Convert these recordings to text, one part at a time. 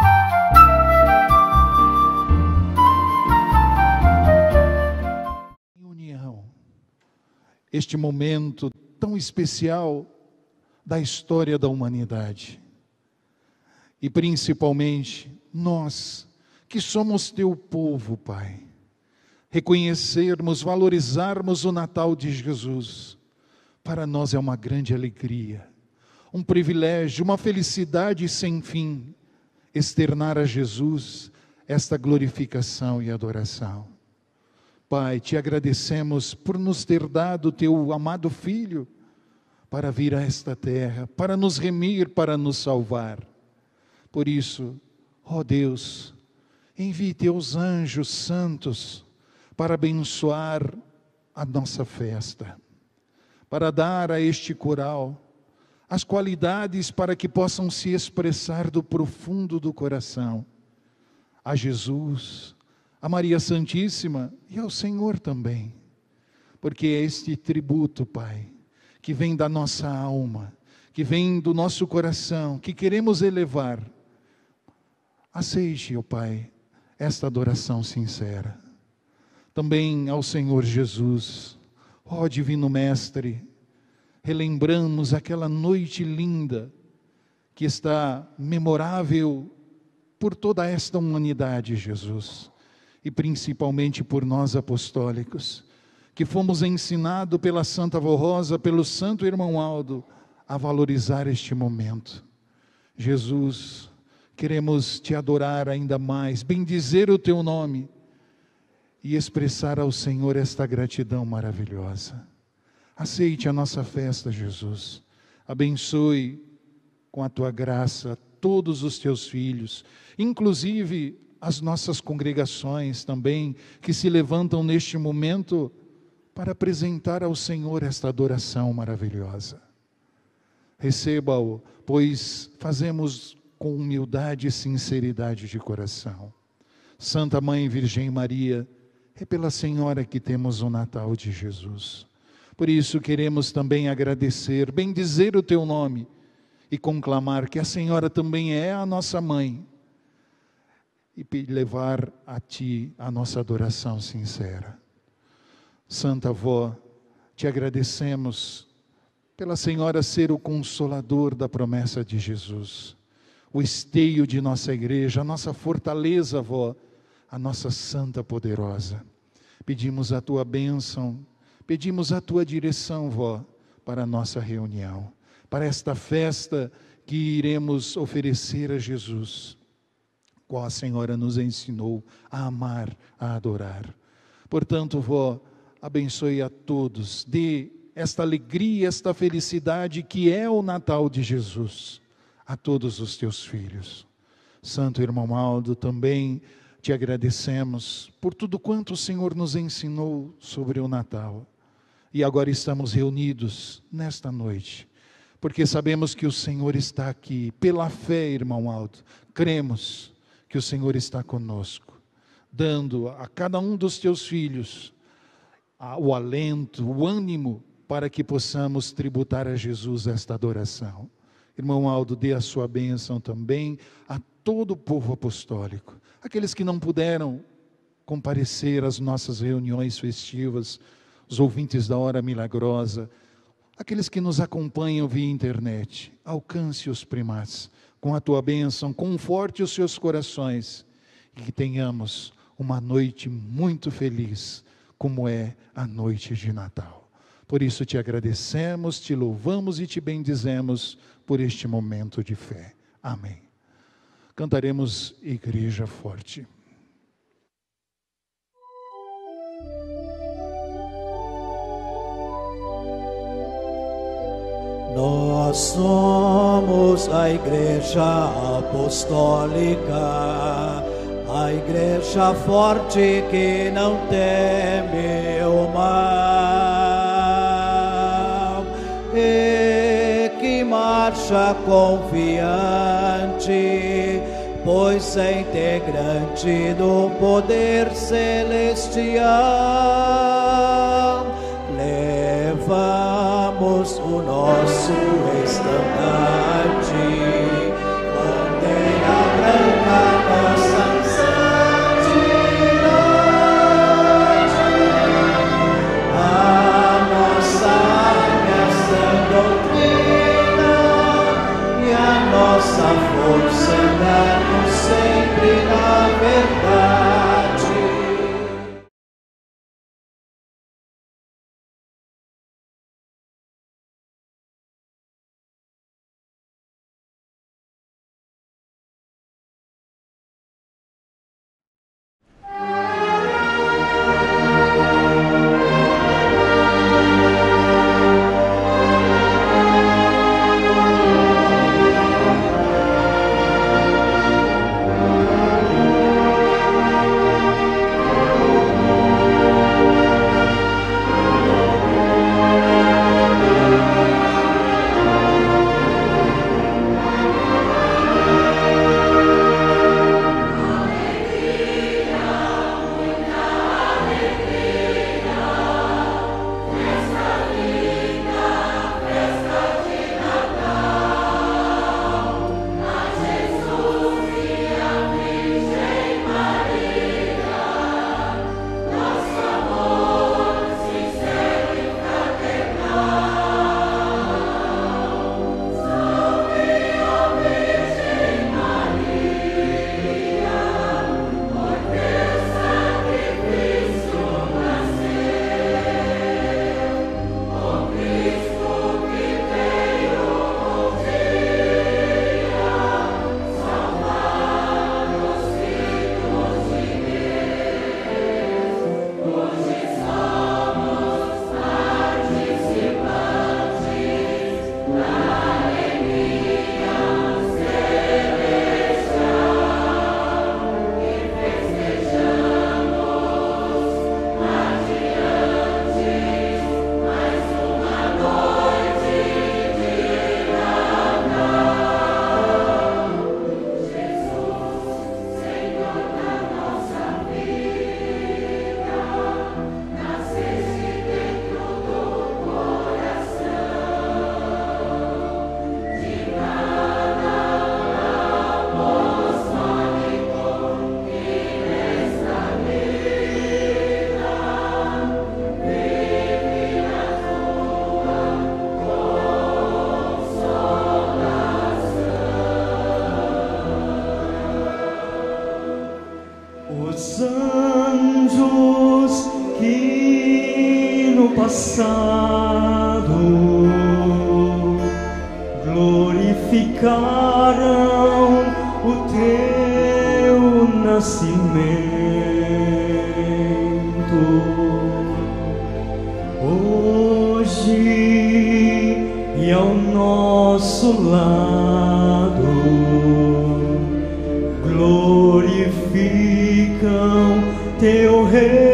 Este momento tão especial da história da humanidade. E principalmente nós, que somos teu povo, Pai, reconhecermos, valorizarmos o Natal de Jesus, para nós é uma grande alegria, um privilégio, uma felicidade sem fim, externar a Jesus esta glorificação e adoração. Pai, te agradecemos por nos ter dado teu amado Filho para vir a esta terra, para nos remir, para nos salvar. Por isso, ó Deus, envie teus anjos santos para abençoar a nossa festa, para dar a este coral as qualidades para que possam se expressar do profundo do coração a Jesus, a Maria Santíssima e ao Senhor também, porque é este tributo, Pai, que vem da nossa alma, que vem do nosso coração, que queremos elevar. Aceite, ó Pai, esta adoração sincera. Também ao Senhor Jesus, ó Divino Mestre, relembramos aquela noite linda, que está memorável por toda esta humanidade, Jesus, e principalmente por nós apostólicos, que fomos ensinados pela Santa Avó Rosa, pelo Santo Irmão Aldo, a valorizar este momento. Jesus, queremos te adorar ainda mais, bendizer o teu nome e expressar ao Senhor esta gratidão maravilhosa. Aceite a nossa festa, Jesus. Abençoe com a tua graça todos os teus filhos, inclusive as nossas congregações também, que se levantam neste momento para apresentar ao Senhor esta adoração maravilhosa. Receba-o, pois fazemos com humildade e sinceridade de coração. Santa Mãe Virgem Maria, é pela Senhora que temos o Natal de Jesus. Por isso queremos também agradecer, bendizer o teu nome e conclamar que a Senhora também é a nossa mãe e levar a ti a nossa adoração sincera. Santa Avó, te agradecemos pela Senhora ser o consolador da promessa de Jesus, o esteio de nossa igreja, a nossa fortaleza, Avó, a nossa Santa Poderosa. Pedimos a tua bênção, pedimos a tua direção, Vó, para a nossa reunião, para esta festa que iremos oferecer a Jesus, qual a Senhora nos ensinou a amar, a adorar. Portanto, Vó, abençoe a todos, dê esta alegria, esta felicidade que é o Natal de Jesus, a todos os teus filhos. Santo Irmão Aldo, também te agradecemos por tudo quanto o Senhor nos ensinou sobre o Natal. E agora estamos reunidos nesta noite, porque sabemos que o Senhor está aqui. Pela fé, irmão Aldo, cremos que o Senhor está conosco, dando a cada um dos teus filhos o alento, o ânimo, para que possamos tributar a Jesus esta adoração. Irmão Aldo, dê a sua bênção também a todo o povo apostólico, aqueles que não puderam comparecer às nossas reuniões festivas, os ouvintes da Hora Milagrosa, aqueles que nos acompanham via internet. Alcance os primaz com a tua bênção, conforte os seus corações e que tenhamos uma noite muito feliz, como é a noite de Natal. Por isso te agradecemos, te louvamos e te bendizemos por este momento de fé. Amém. Cantaremos Igreja Forte. Nós somos a Igreja Apostólica, a Igreja forte que não teme o mal e que marcha confiante, pois é integrante do poder celestial. Levamos o nosso estandarte, bandeira branca passado glorificaram o teu nascimento. Hoje e ao nosso lado glorificam teu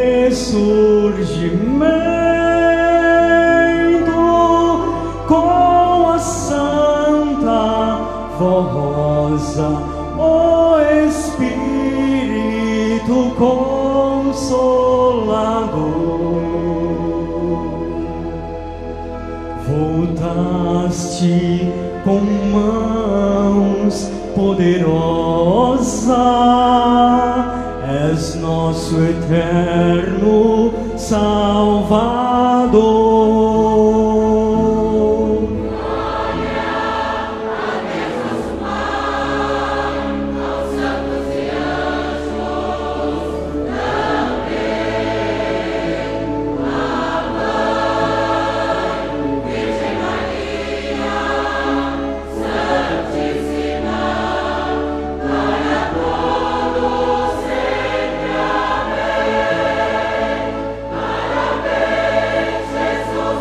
ressurgimento com a santa voz, ó Espírito Consolador. Voltaste com mãos poderosas, és nosso eterno Salvador. Glória a Deus nos Pai, aos santos e anjos também, a Mãe, Virgem Maria, Santíssima, para todos sempre. Parabéns, Jesus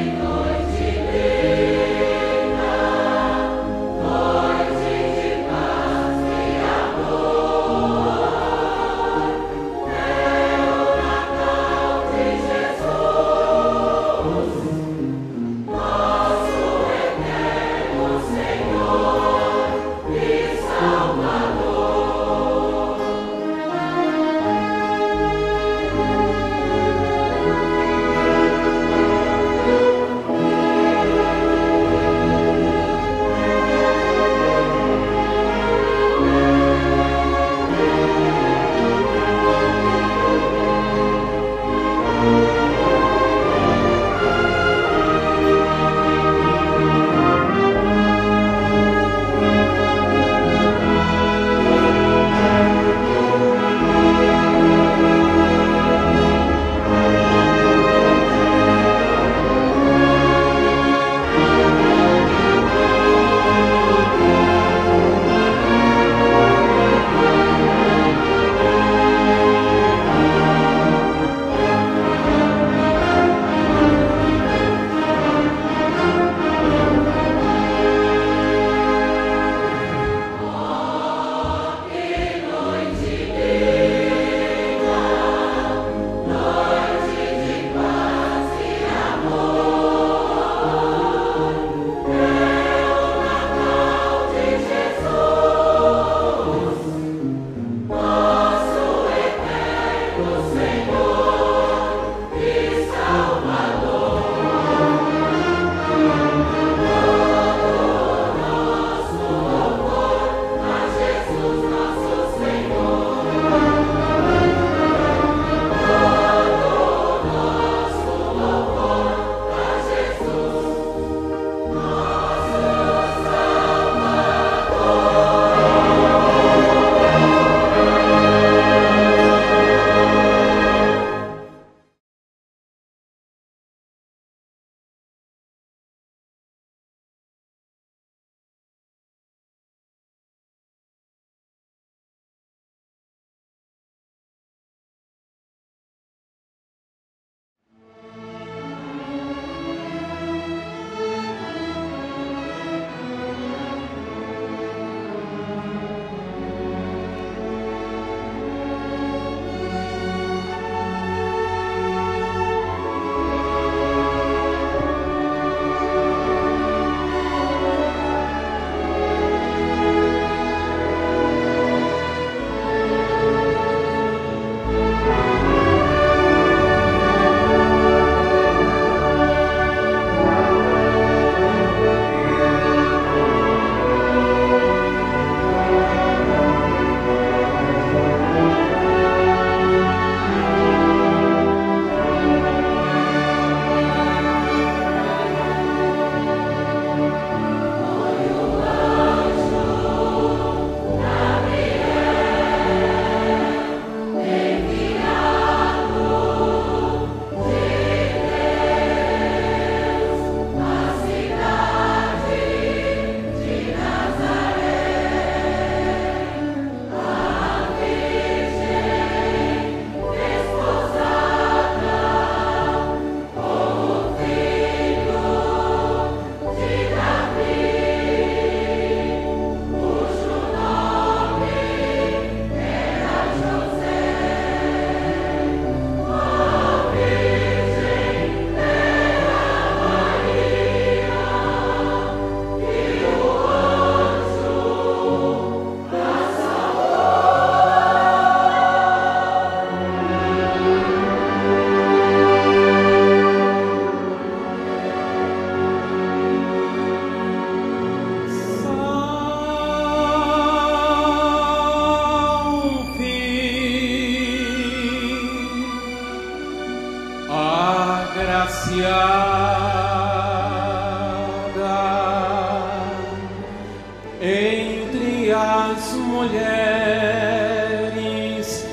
mulheres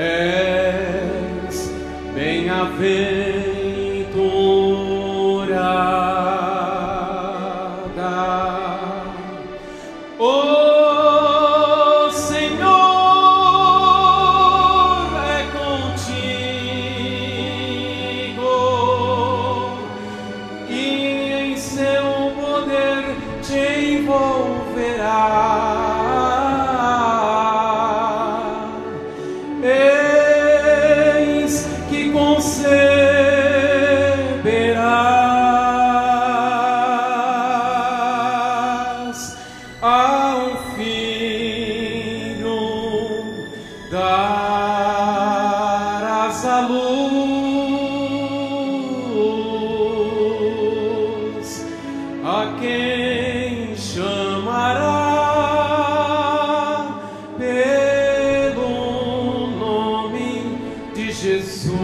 és bem-aventurada. O Senhor é contigo e envolverá. Eis que conceberás ao filho, darás à luz, a quem chamará pelo nome de Jesus.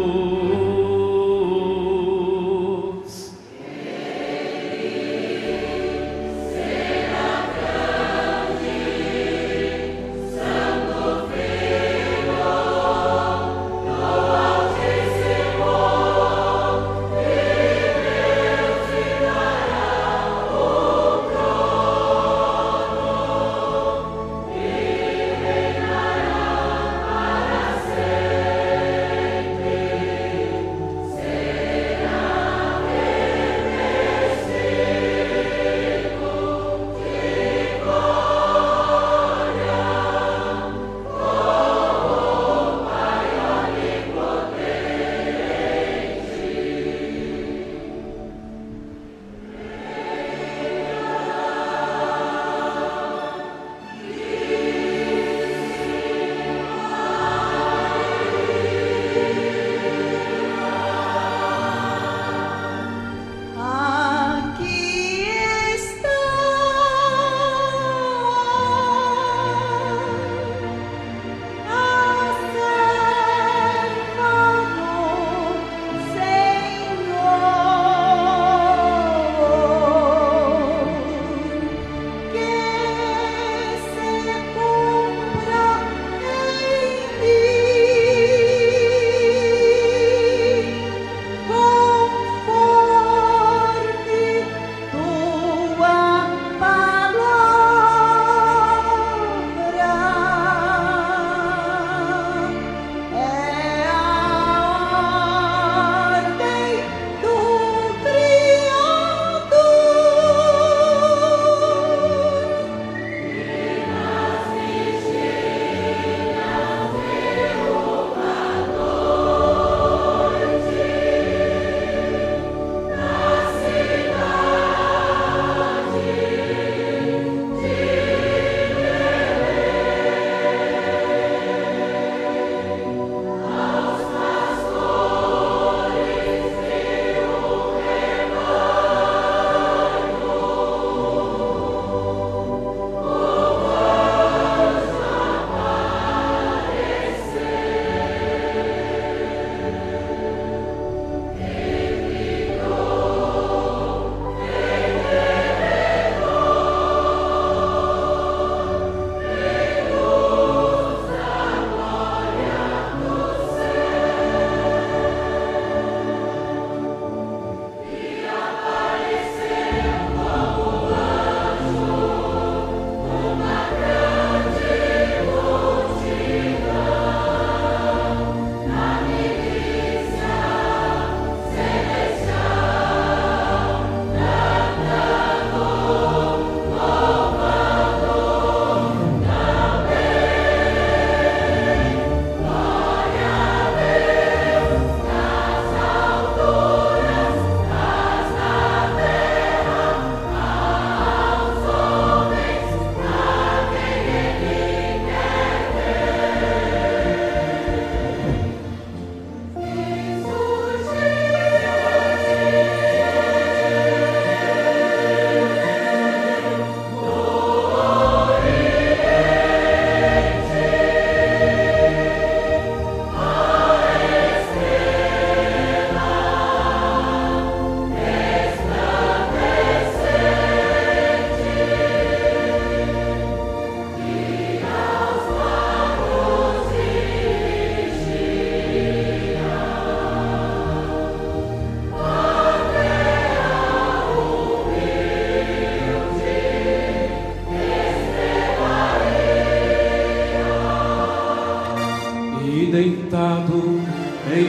deitado em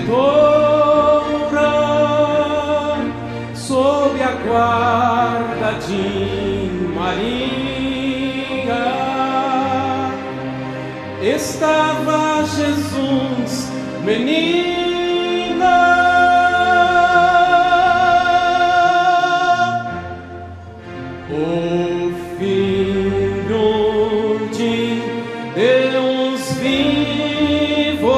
manjedoura, sob a guarda de Maria estava Jesus, menina. O Filho de Deus vivo.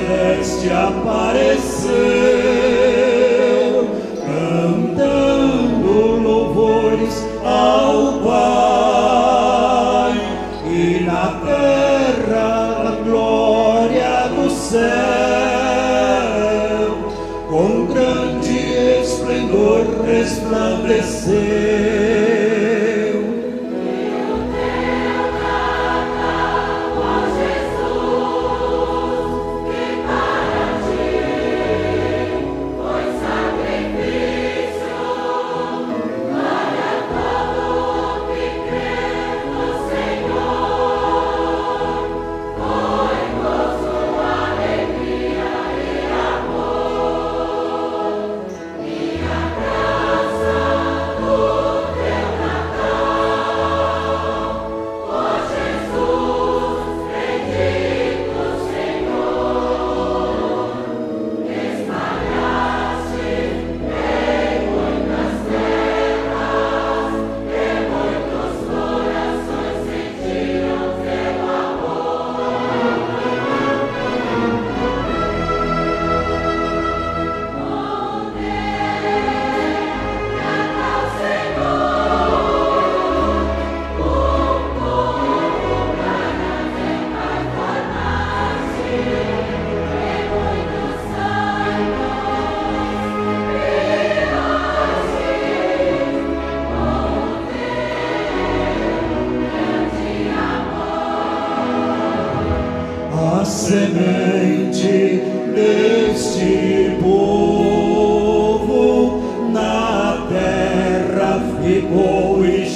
celeste apareceu, cantando louvores ao Pai, e na terra a glória do céu, com grande esplendor resplandeceu. A semente deste povo na terra ficou e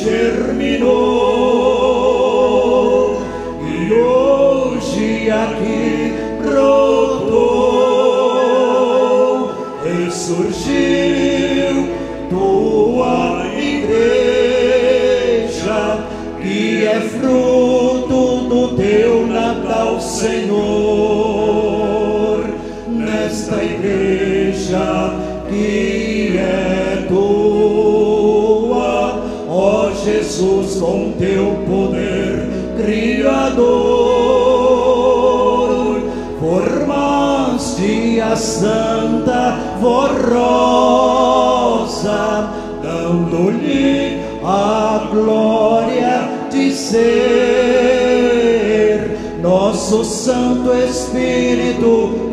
germinou, e hoje aqui brotou, ressurgiu tua igreja, que é fruto do teu Natal, Senhor. Nesta igreja que é tua, ó Jesus, com teu poder criador, formaste a santa rosa, dando-lhe a glória de ser nosso Santo Espírito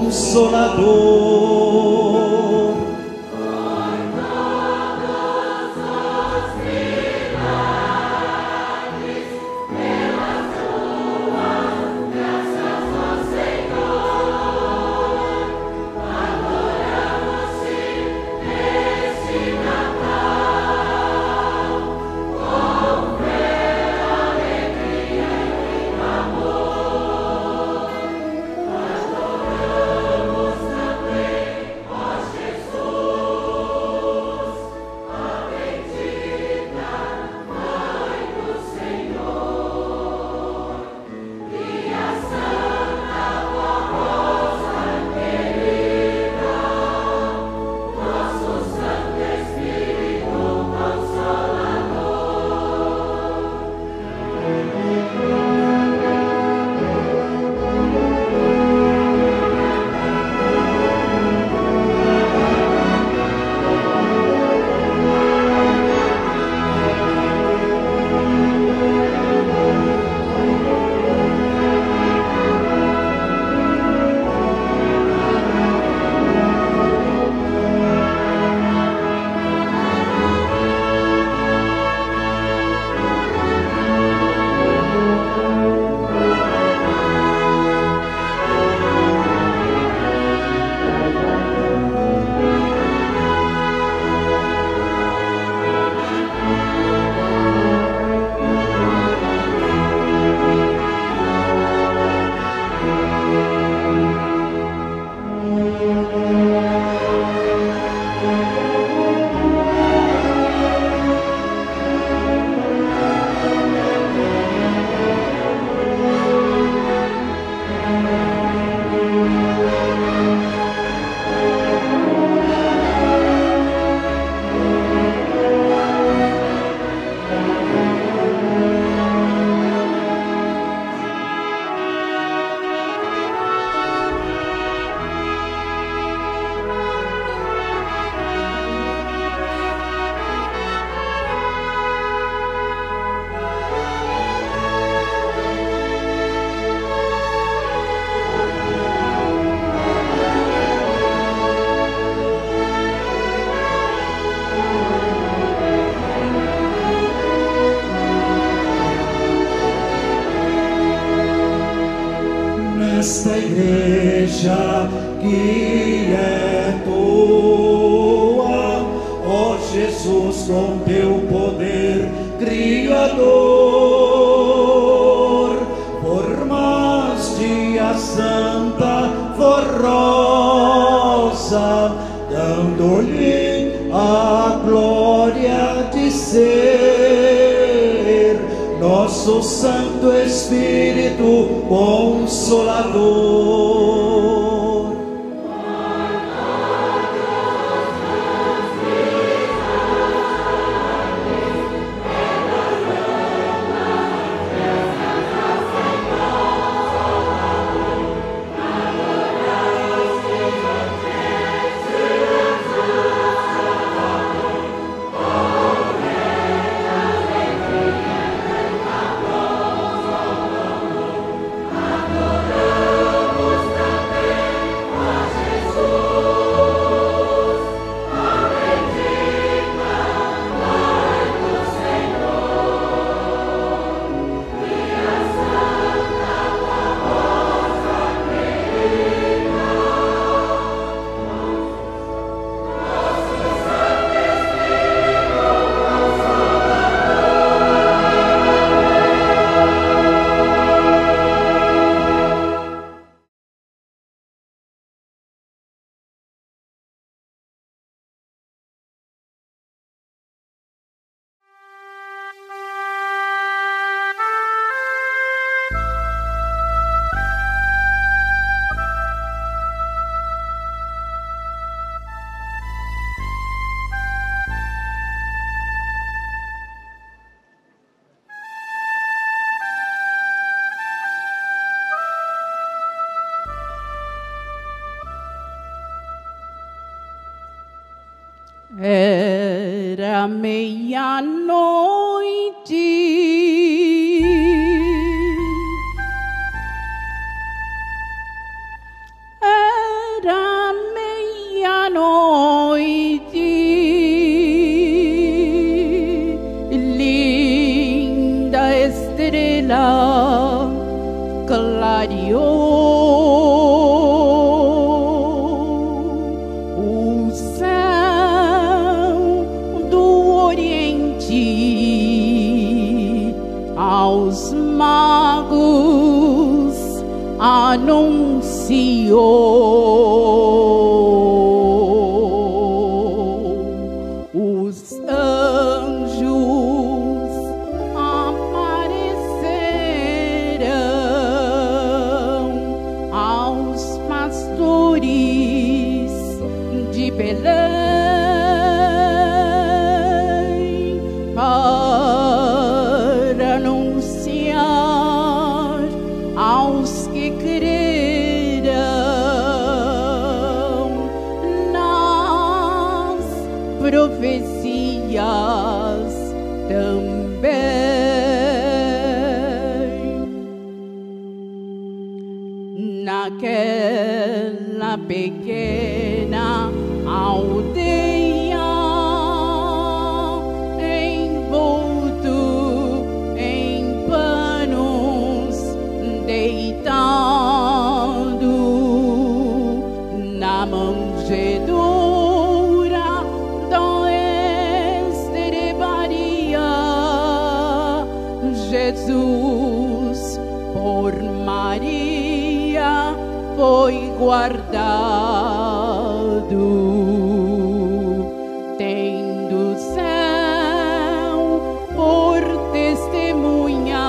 Consolador. nesta igreja que é tua, ó Jesus, com teu poder criador, formaste a Santa Forrosa, dando-lhe a glória de ser nosso Santo Espírito Consolador. Era meia-noite, era meia-noite, linda estrela clareou. Aos magos anunciou, os anjos apareceram aos pastores de Belém. Aos que creram nas profecias também. Naquela pequena aldeia, envolto em panos, deitado na manjedoura da estrebaria, Jesus por Maria foi guardado, tendo céu por testemunha.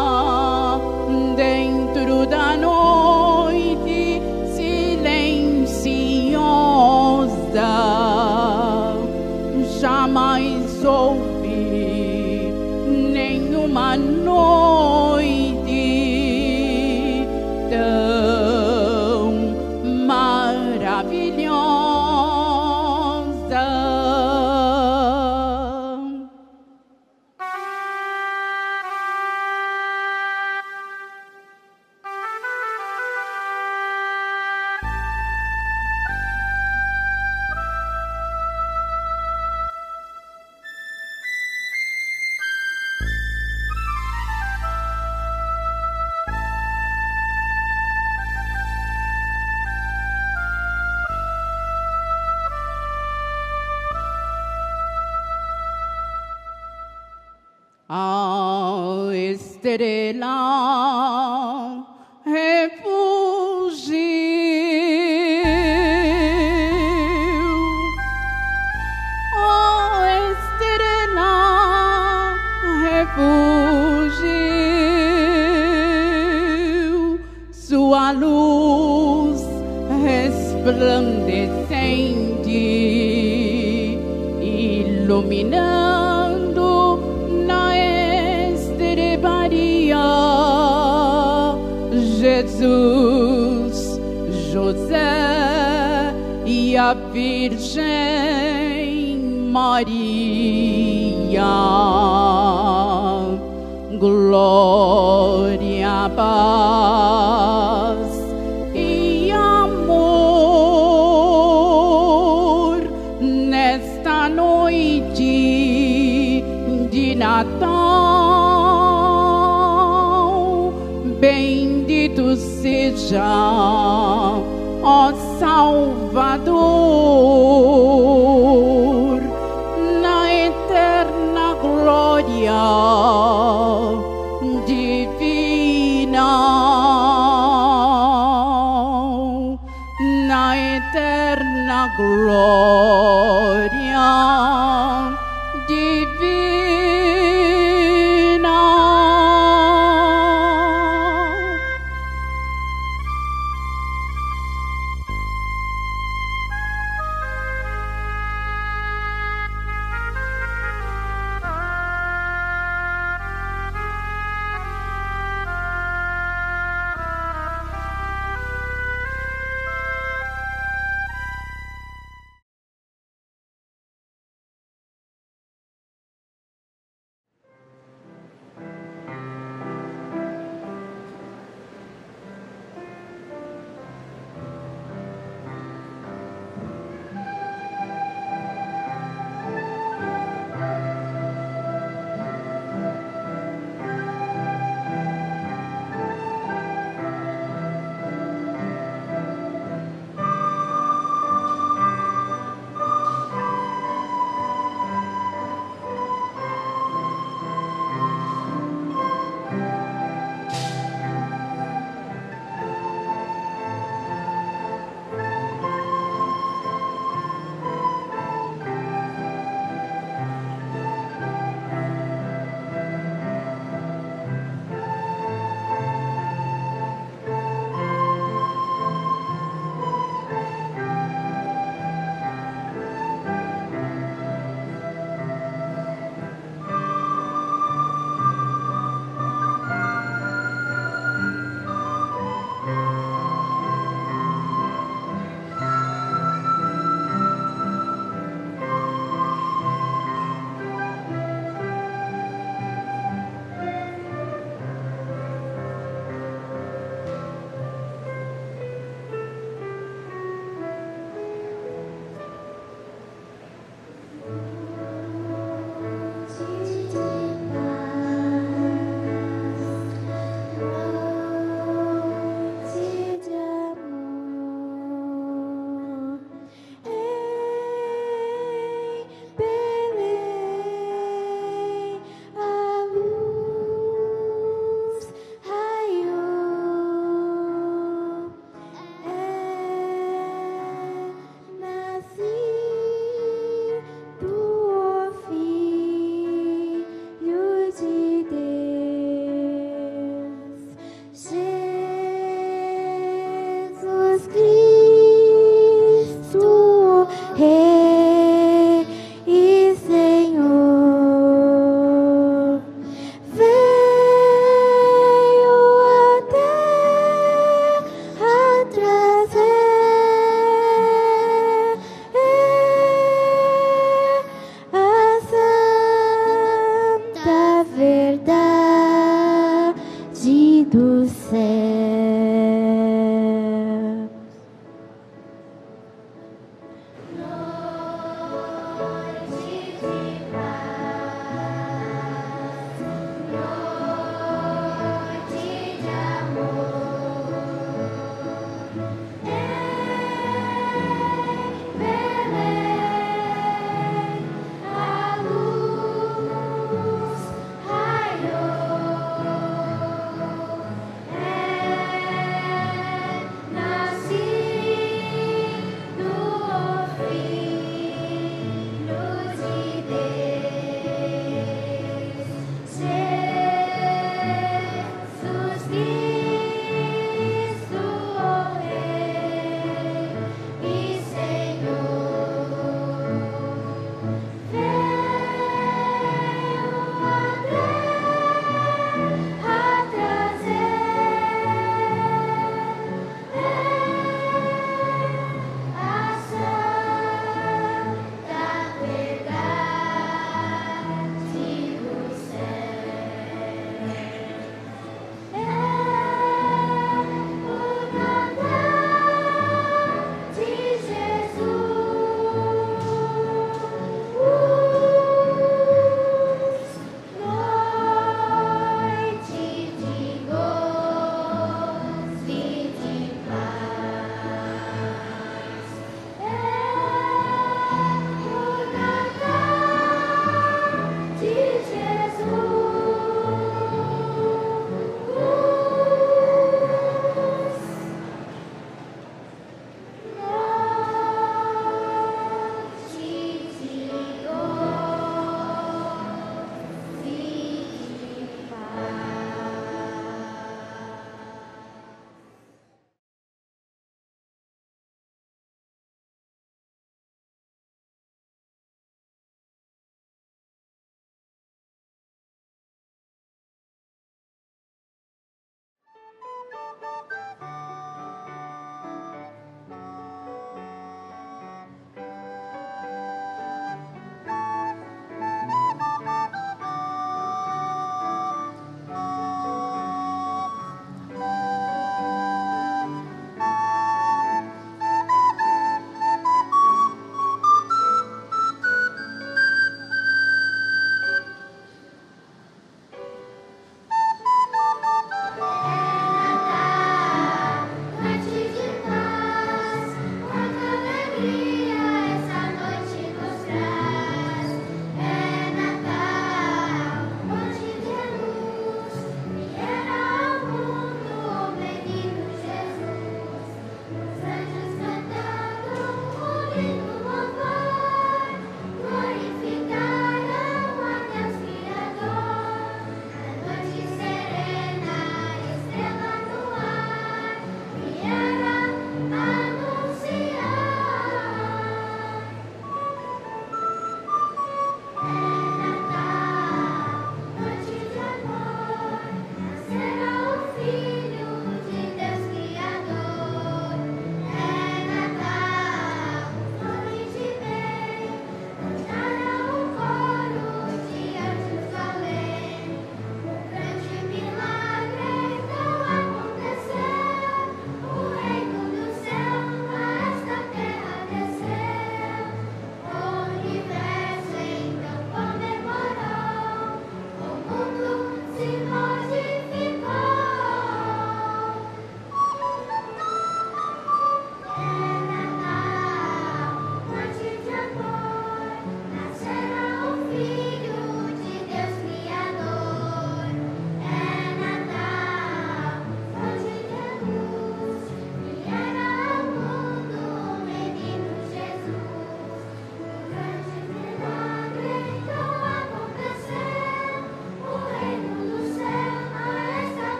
Dentro da noite silenciosa, jamais ouvi nenhuma noite tão maravilhosa. estrela refugiu, oh estrela refugiu, sua luz resplandecente iluminando na estrebaria Jesus, José e a Virgem Maria. Glória, paz e amor nesta noite de Natal. Bendito seja, ó Salvador, na eterna glória divina, na eterna glória divina.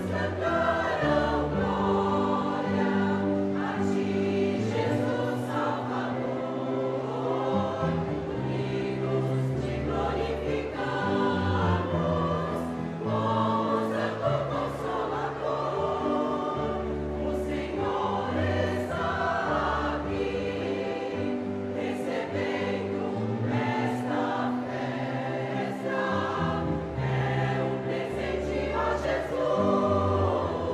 Jesus.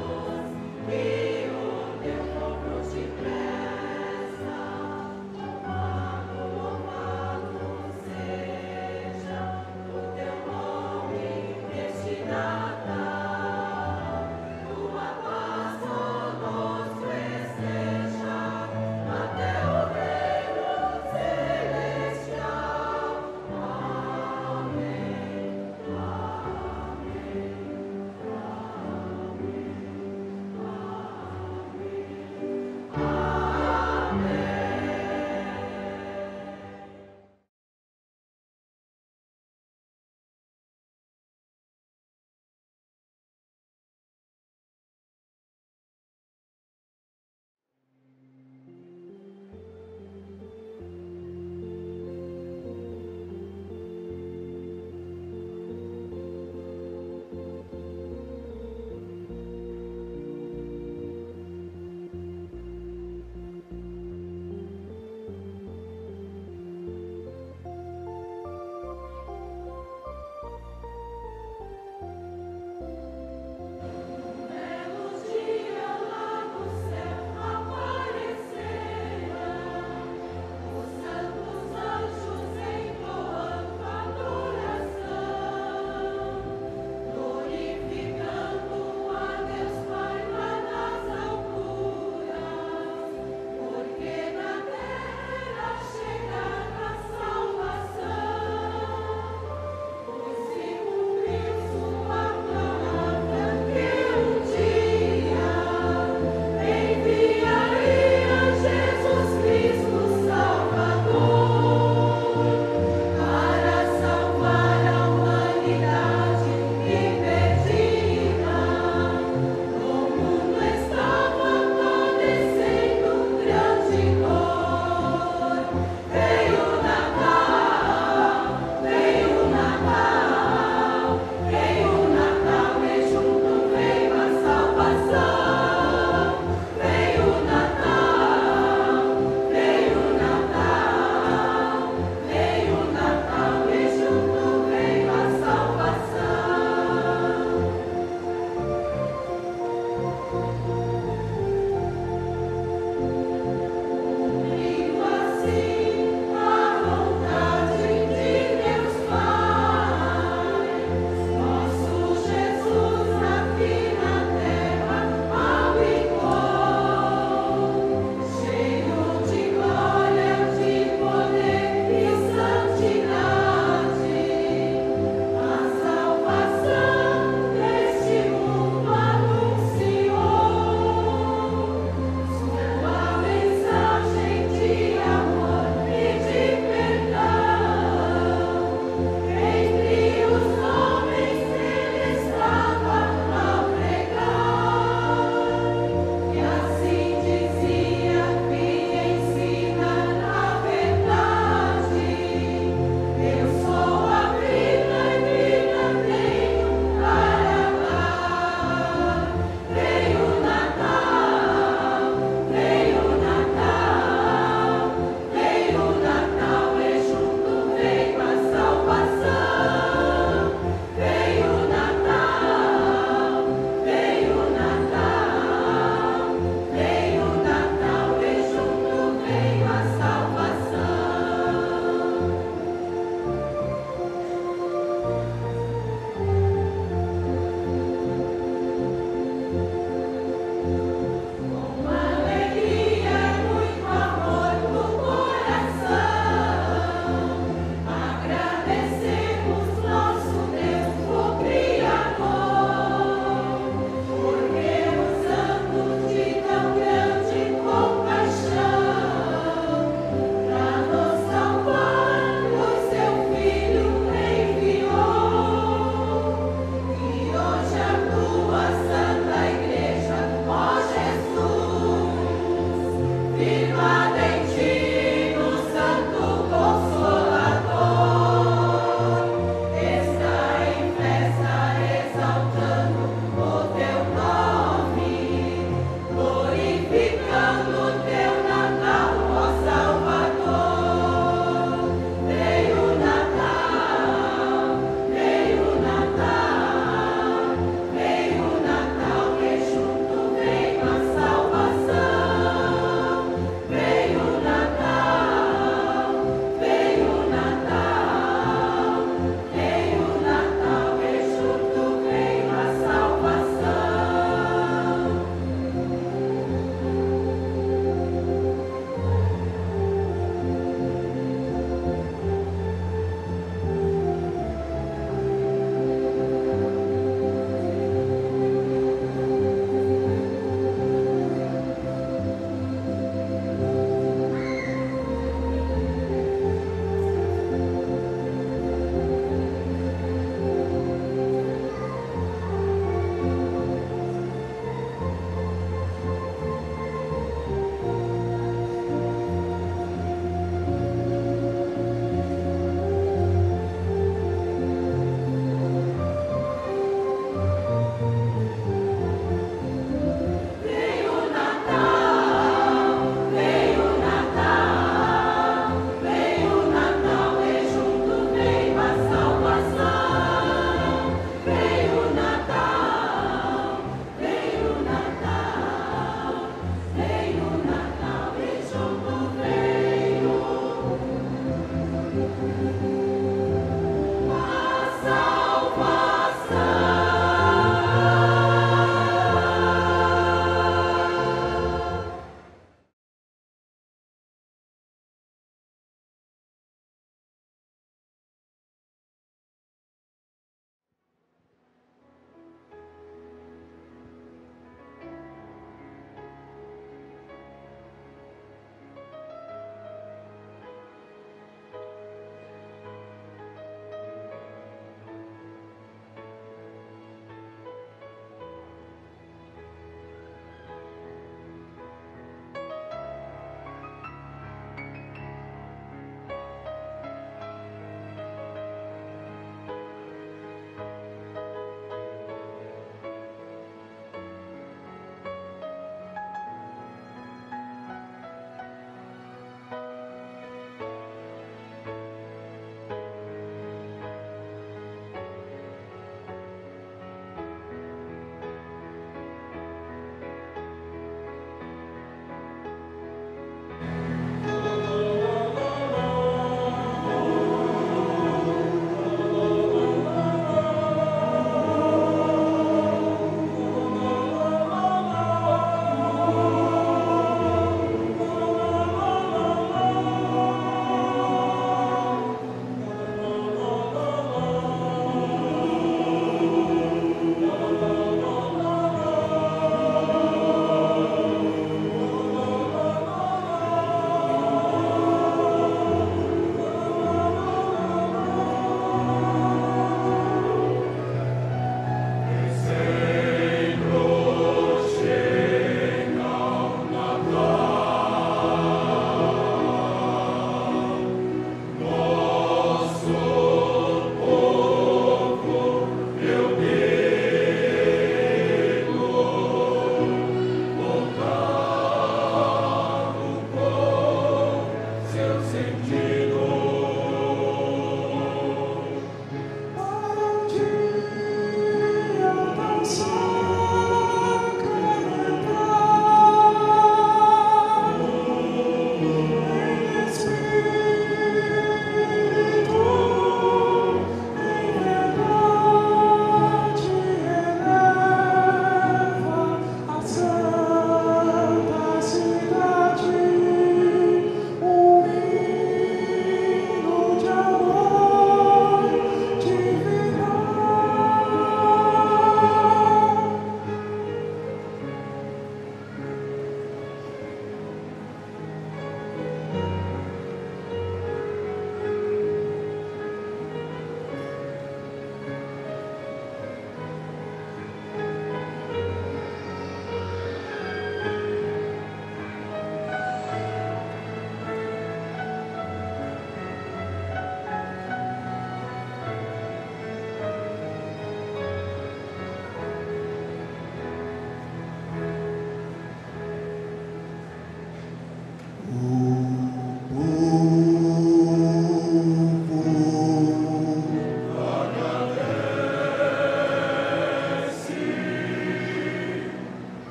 Veio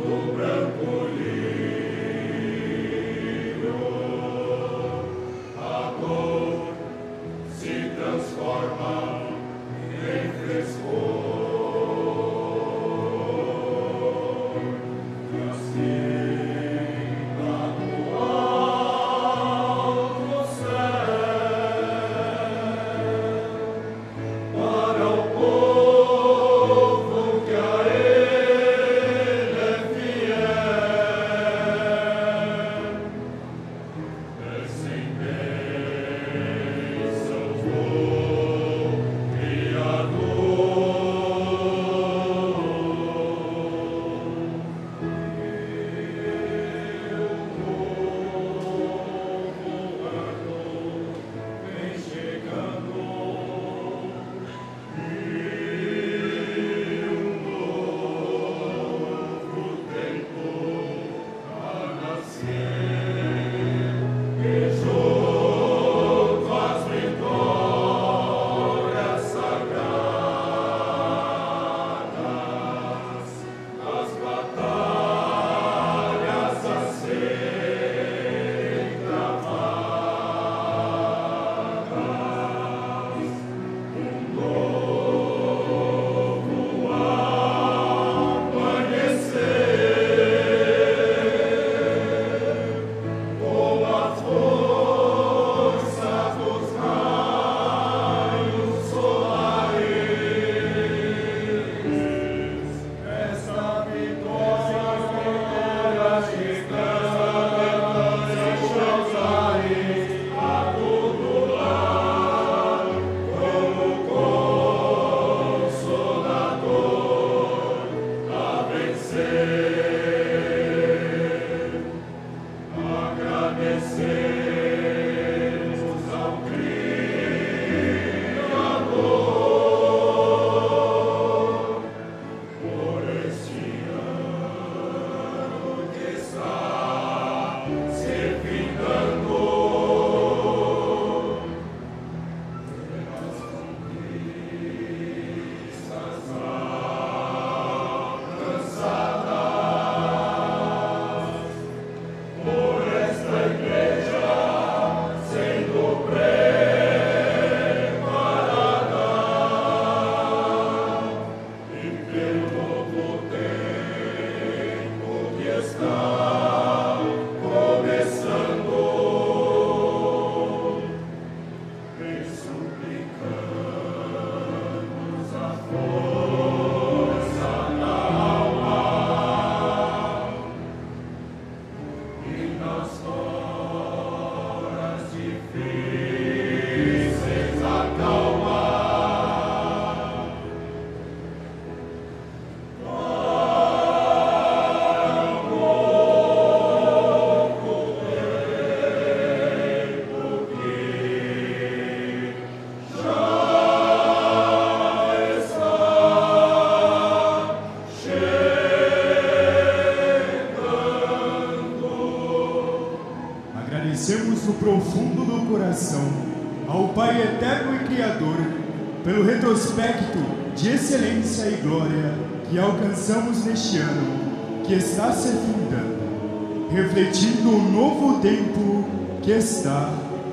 Agradecemos do profundo do coração ao Pai Eterno e Criador pelo retrospecto de excelência e glória que alcançamos neste ano que está se findando, refletindo o novo tempo que está.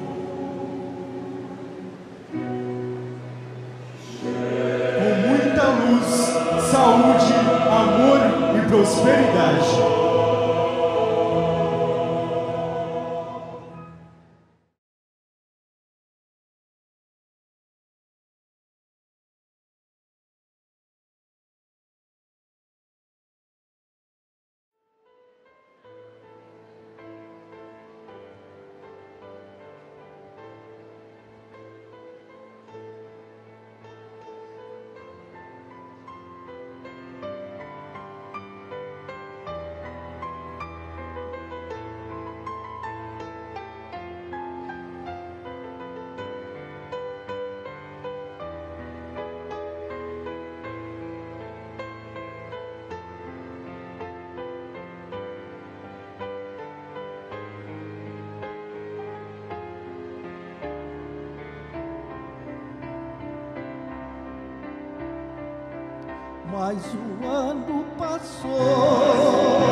Com muita luz, saúde, amor e prosperidade. Mas o ano passou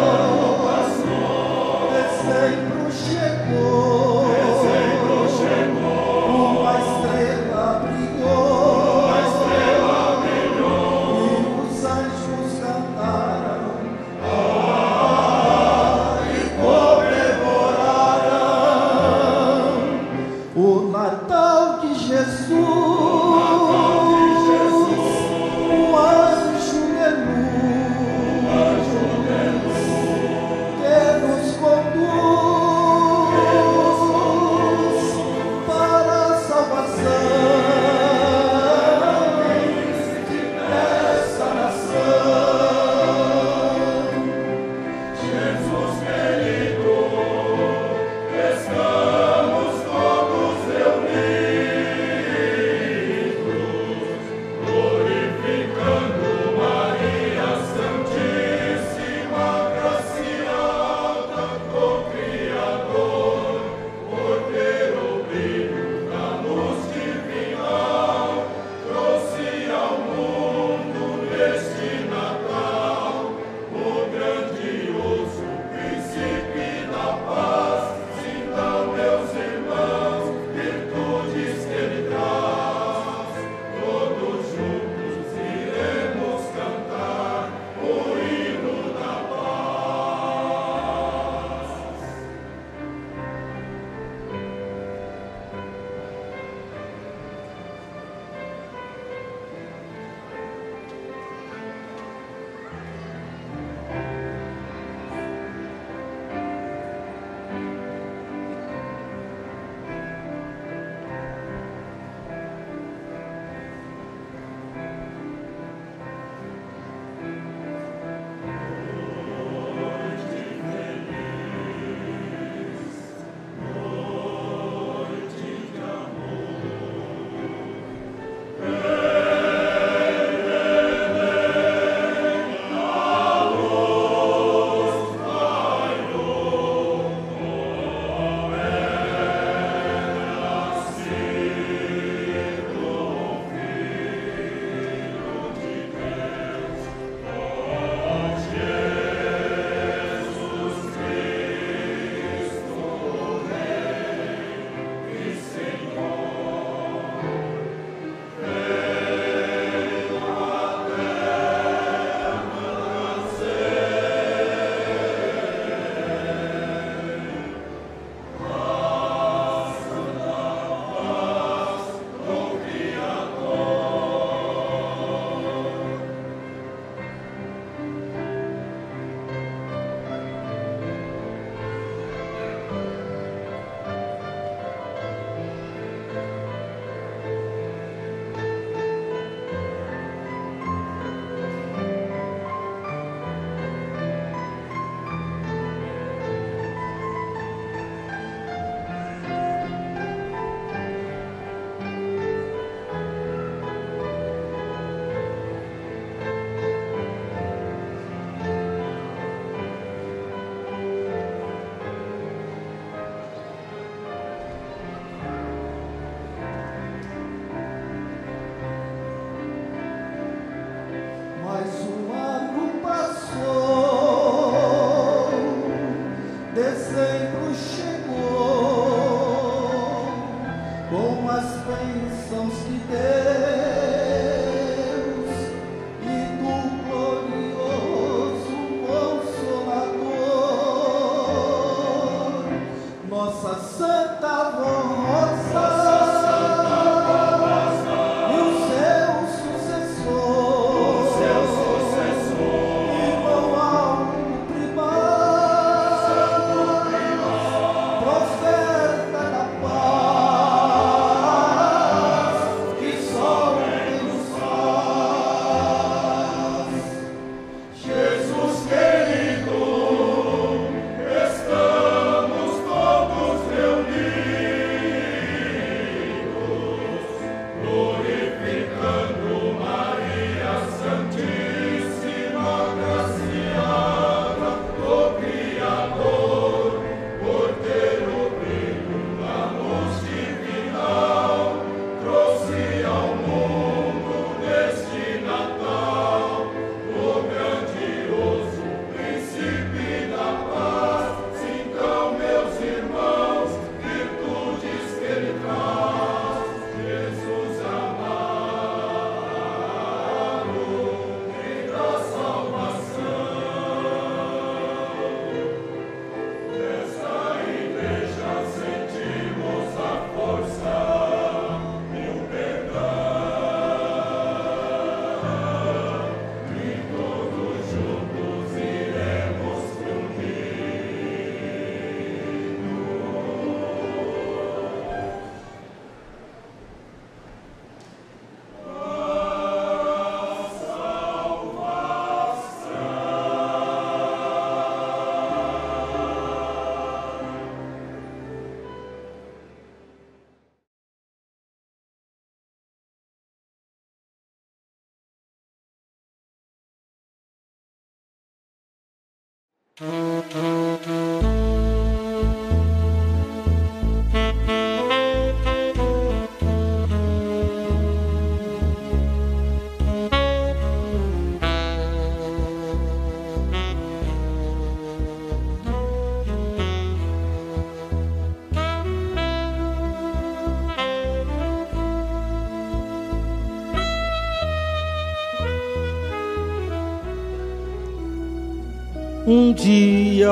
Um dia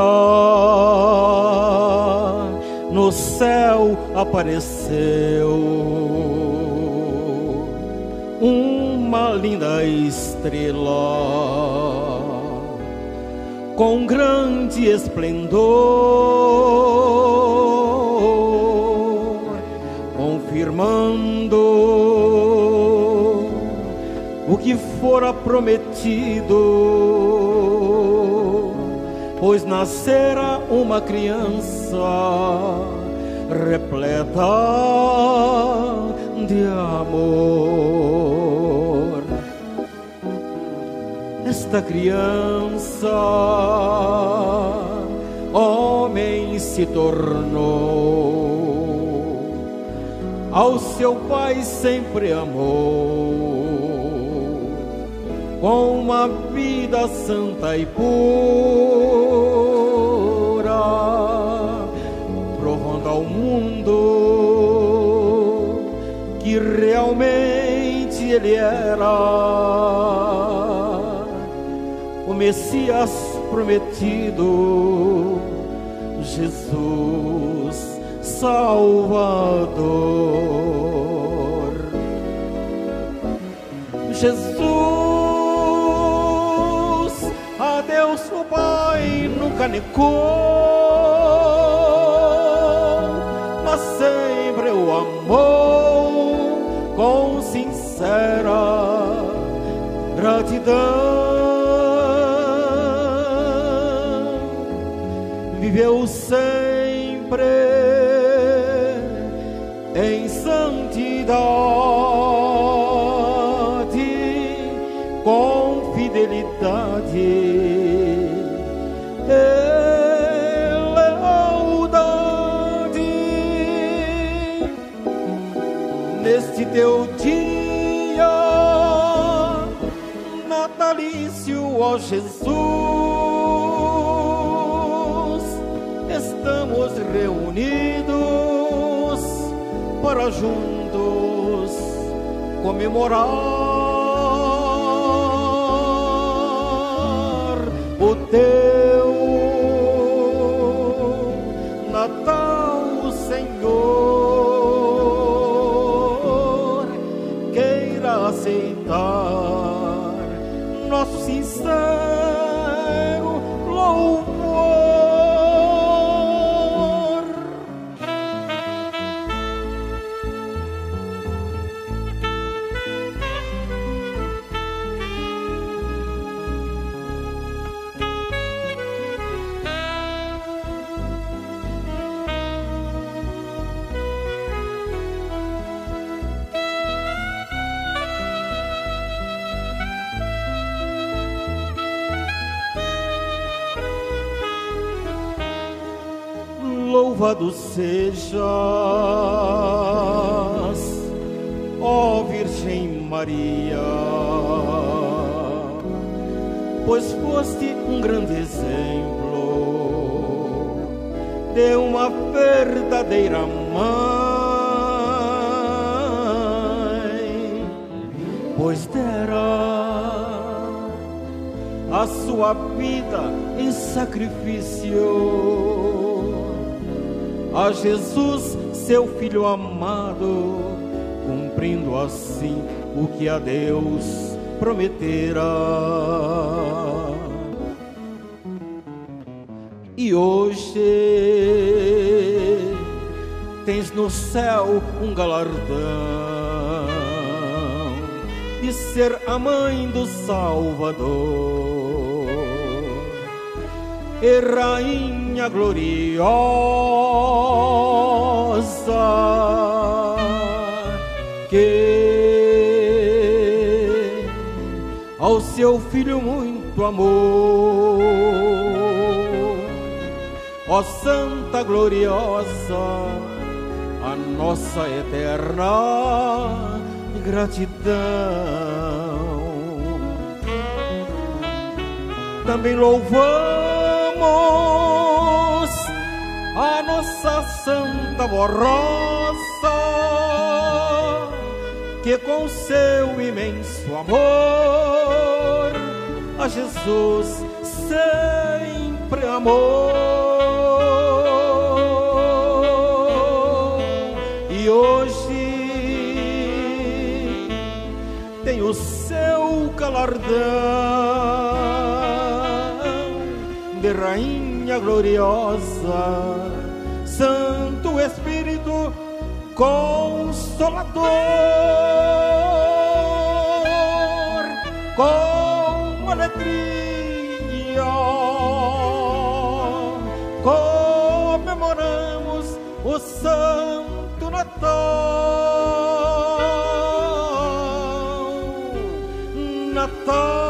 no céu apareceu uma linda estrela com grande esplendor, confirmando o que fora prometido. Pois nascera uma criança repleta de amor. Esta criança homem se tornou, ao seu pai sempre amou, com uma vida santa e pura, provando ao mundo que realmente ele era o Messias prometido, Jesus Salvador. Jesus, a Deus o Pai nunca negou, mas sempre o amou com sincera gratidão. Viveu sempre em santidade, com fidelidade e lealdade. Neste teu dia natalício, ó Jesus, estamos reunidos para juntos comemorar o teu Natal, Senhor. Queira aceitar nosso sincero louvor. Louvado sejas, ó Virgem Maria, pois foste um grande exemplo de uma verdadeira mãe, pois dera a sua vida em sacrifício a Jesus, seu Filho amado, cumprindo assim o que a Deus prometera. E hoje tens no céu um galardão de ser a mãe do Salvador e Rainha gloriosa, que ao seu Filho muito amor ó Santa gloriosa, a nossa eterna gratidão. Também louvamos a nossa Santa Borrosa, que com seu imenso amor a Jesus sempre amou. E hoje tem o seu galardão de Rainha gloriosa, Santo Espírito Consolador, com alegria comemoramos o Santo Natal. Natal.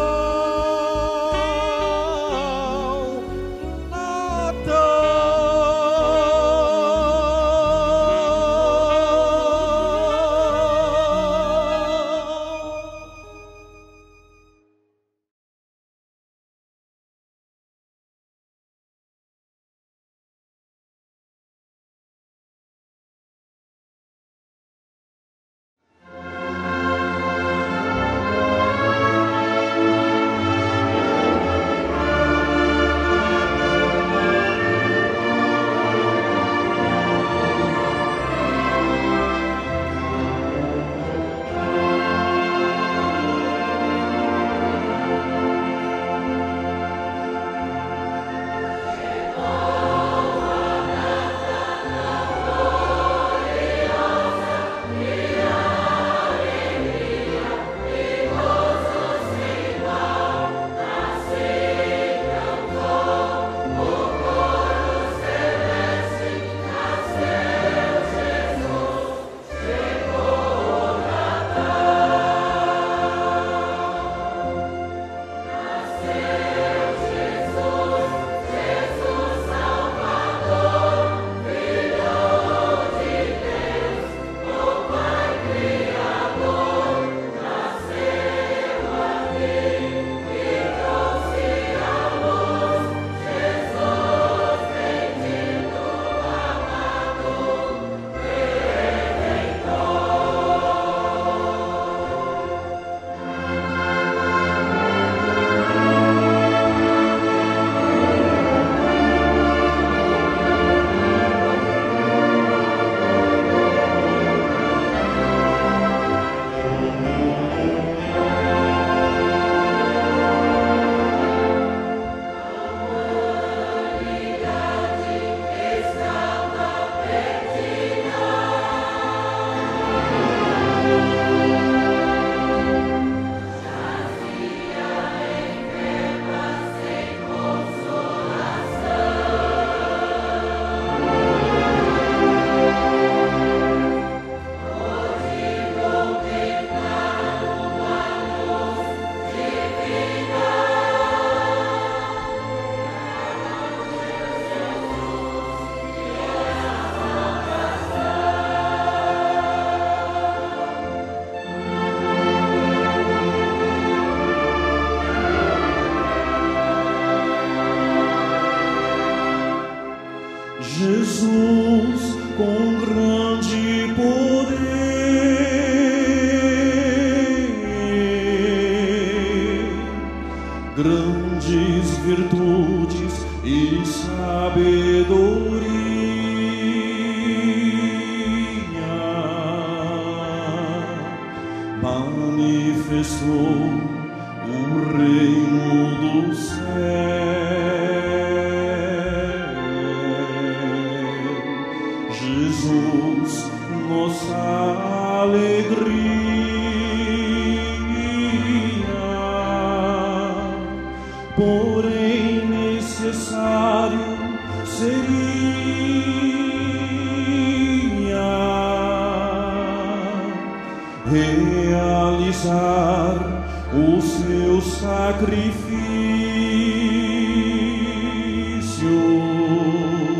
Jesus com grande poder, grandes virtudes e sabedoria, manifestou o reino do céu. Jesus, nossa alegria, porém necessário seria realizar o seu sacrifício.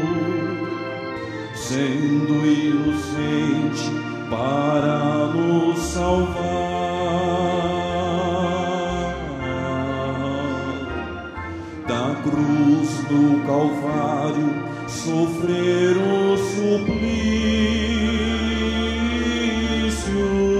cruz no Calvário sofrer o suplício.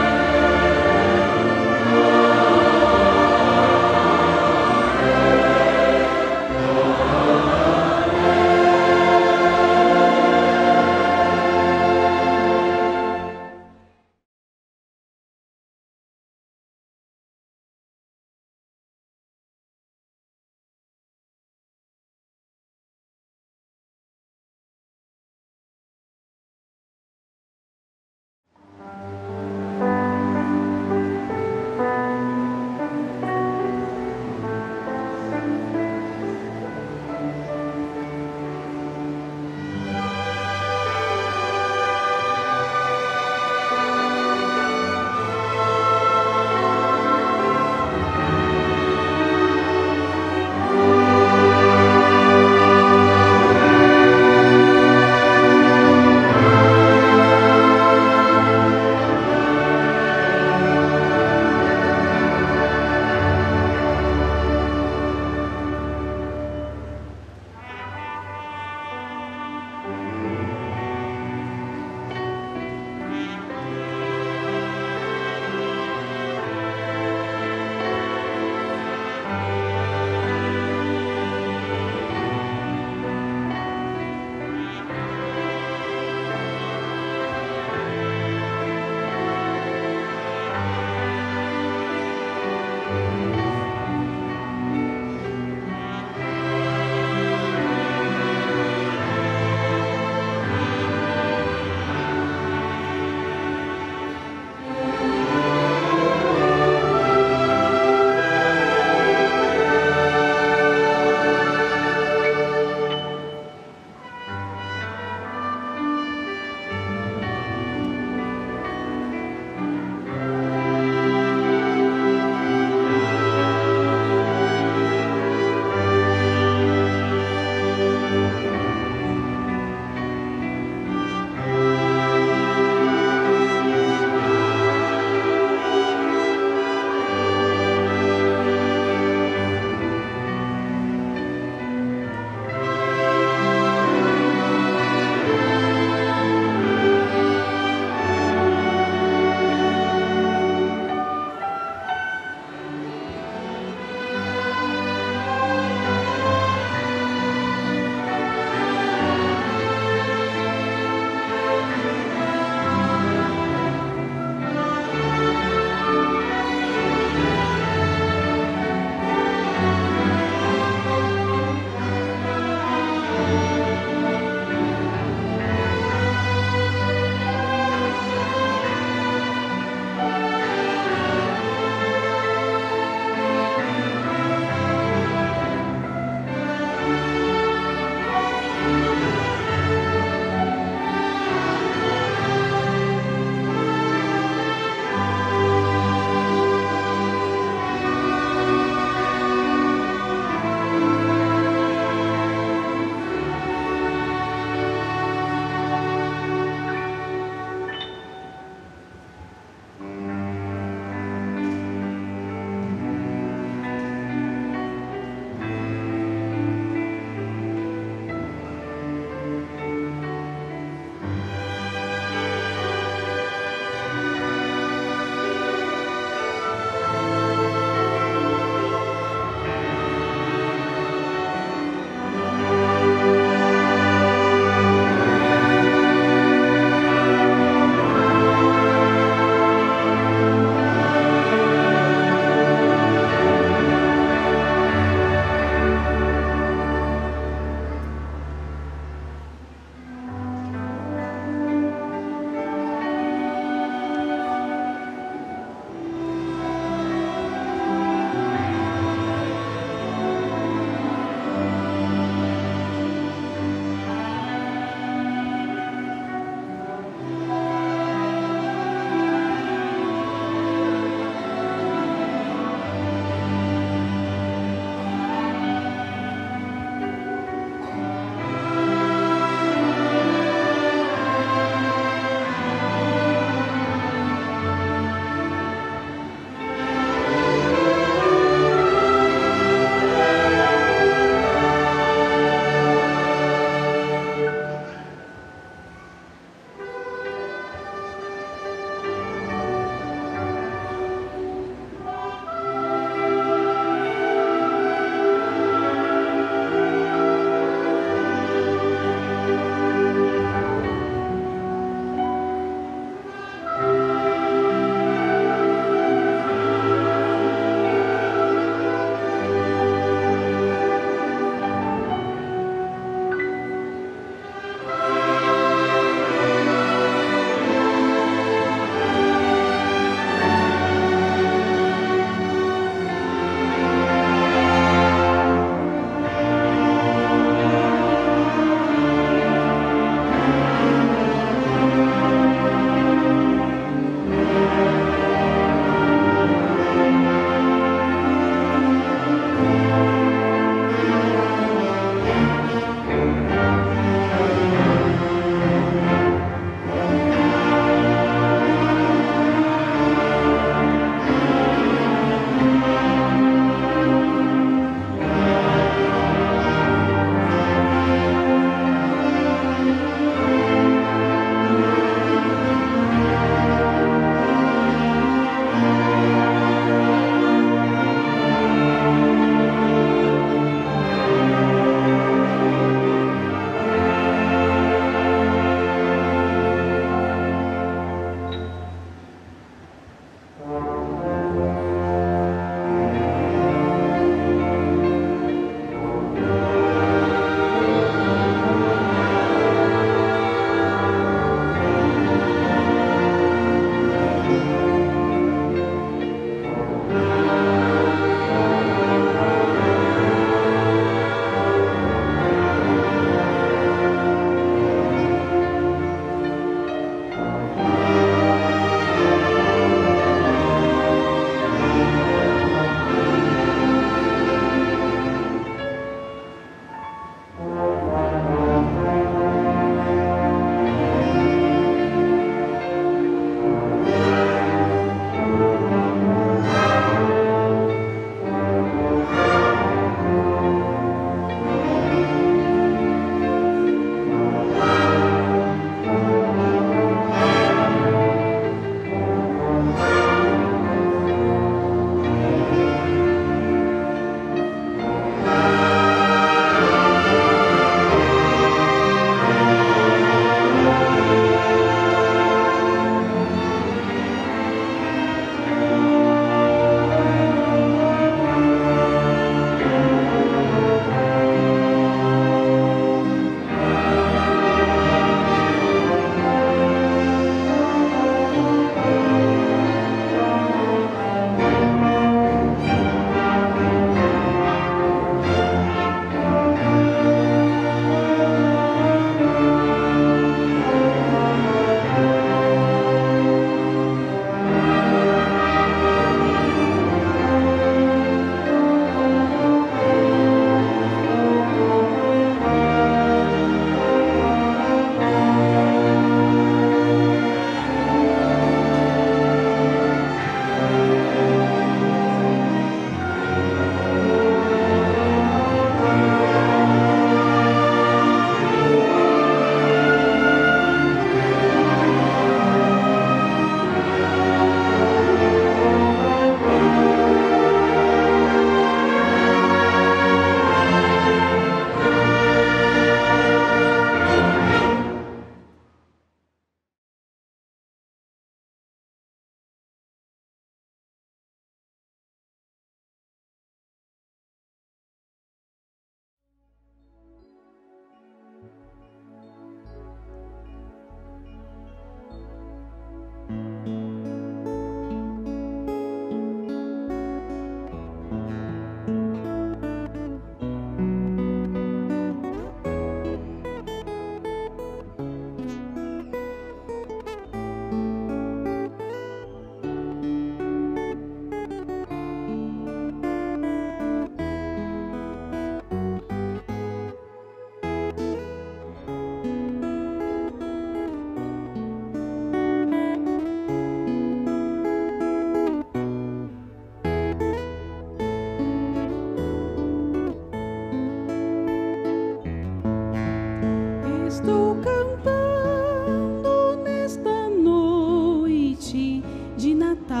Estou cantando nesta noite de Natal.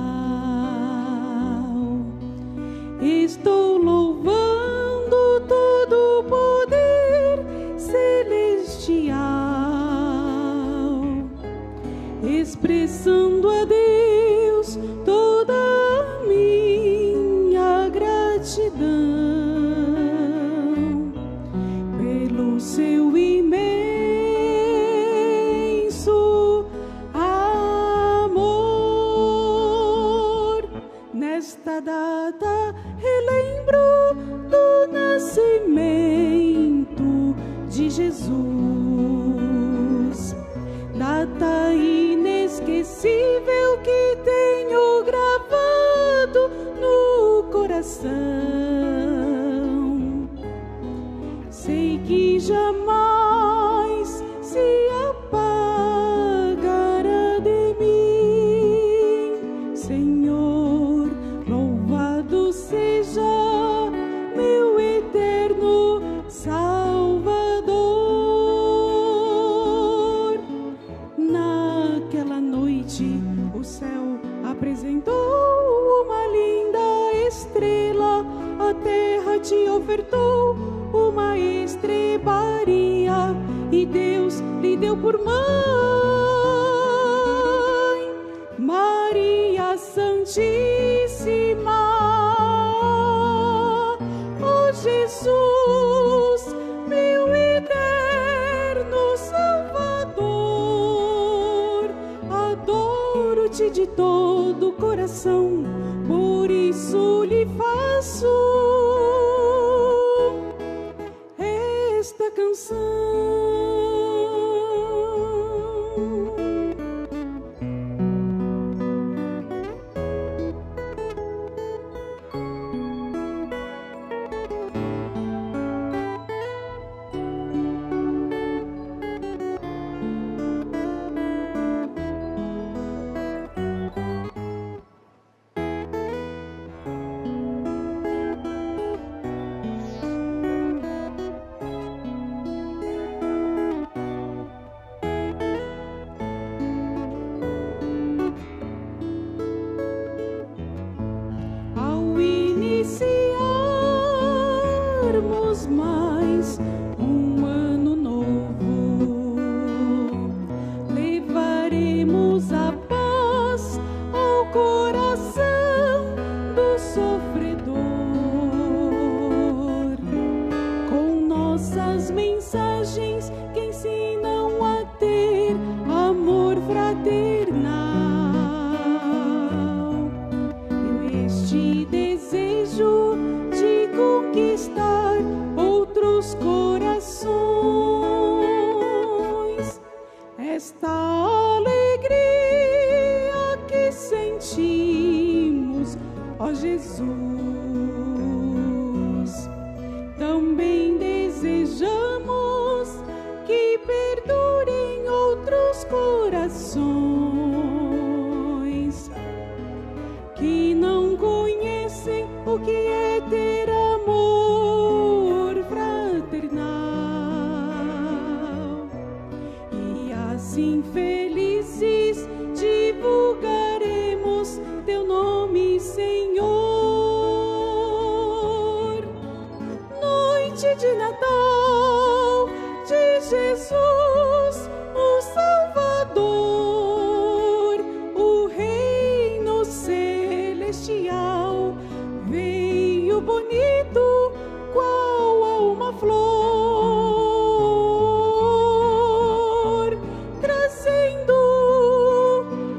Estou louvando todo o poder celestial, expressando a Deus toda a minha gratidão pelo seu imenso amor. Nesta data relembro do nascimento de Jesus, data inesquecível que tenho gravado no coração. Sei que jamais se apagará de mim. Senhor, louvado seja meu eterno Salvador. Naquela noite o céu apresentou uma linda estrela, a terra te ofertou uma estrebaria e Deus lhe deu por mãe Maria Santíssima. Ó Jesus, meu eterno Salvador, adoro-te de todo o coração, por isso lhe faço esta canção. Iniciarmos mais um ano novo, levaremos a paz ao coração do sofredor, com nossas mensagens que ensinam a ter amor fraternal. Este desejo de conquistar outros corações, esta alegria que sentimos, ó Jesus, também desejamos que perdurem outros corações que não conhecem o que é ter amor fraternal. E assim felizes divulgaremos teu nome, Senhor. Noite de Natal de Jesus, o Salvador, o reino celestial veio bonito qual a uma flor, trazendo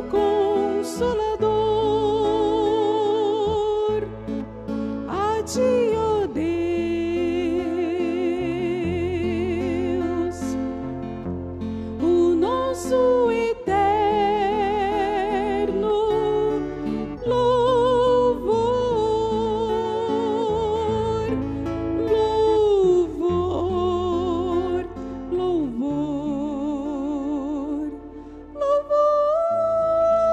Consolador, a ti, ó Deus, o nosso eterno louvor, louvor, louvor, louvor.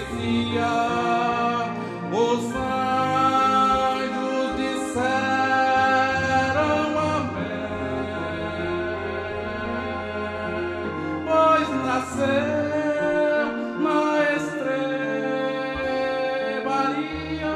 os anjos disseram amém, pois nasceu na estrebaria.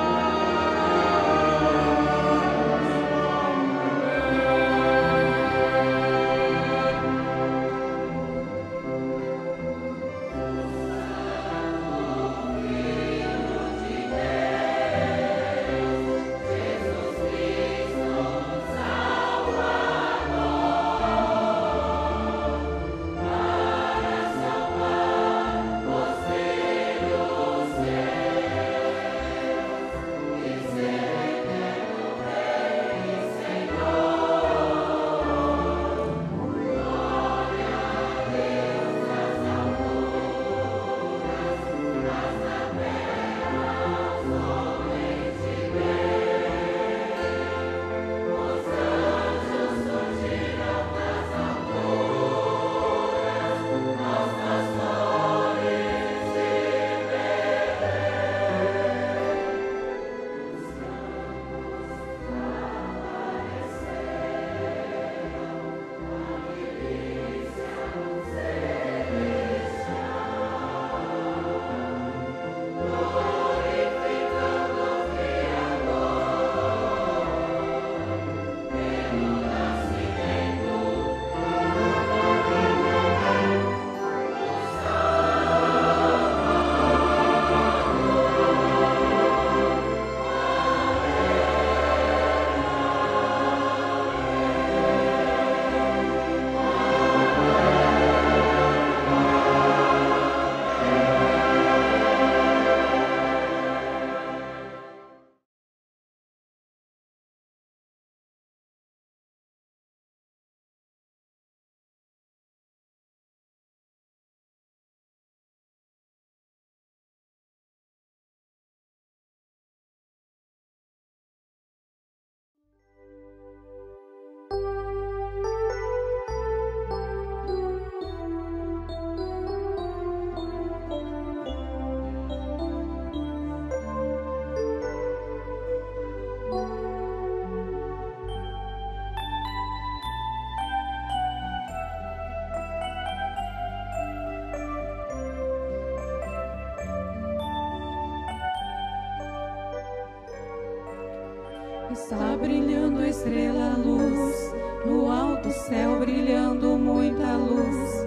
Está brilhando a estrela, a luz, no alto céu brilhando muita luz,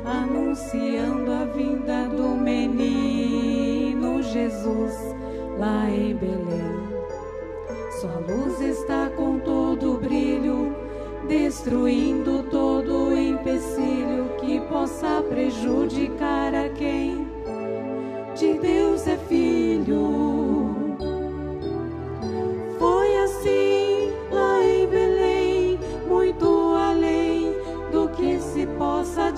anunciando a vinda do menino Jesus, lá em Belém. Sua luz está com todo brilho, destruindo todo o empecilho que possa prejudicar a quem de Deus é filho. Foi assim lá em Belém, muito além do que se possa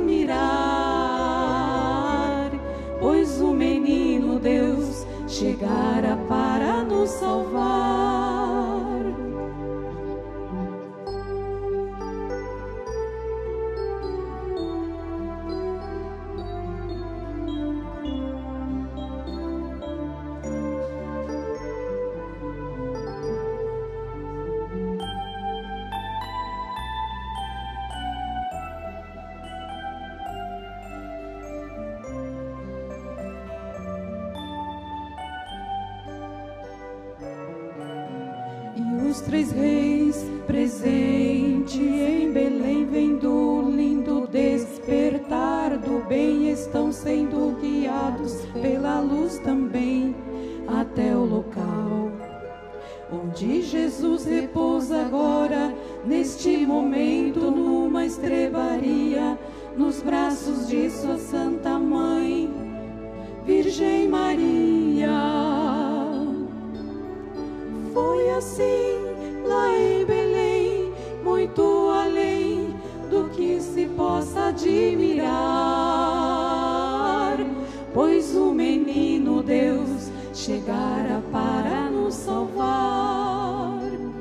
admirar, pois o menino Deus chegara para nos salvar. Os três reis presente em Belém, vendo o lindo despertar do bem, estão sendo guiados pela luz também até o local onde Jesus repousa agora, neste momento, numa estrebaria, nos braços de sua Santa Mãe, Virgem Maria. Foi assim lá em Belém, muito além do que se possa admirar, pois o menino Deus chegara para nos salvar.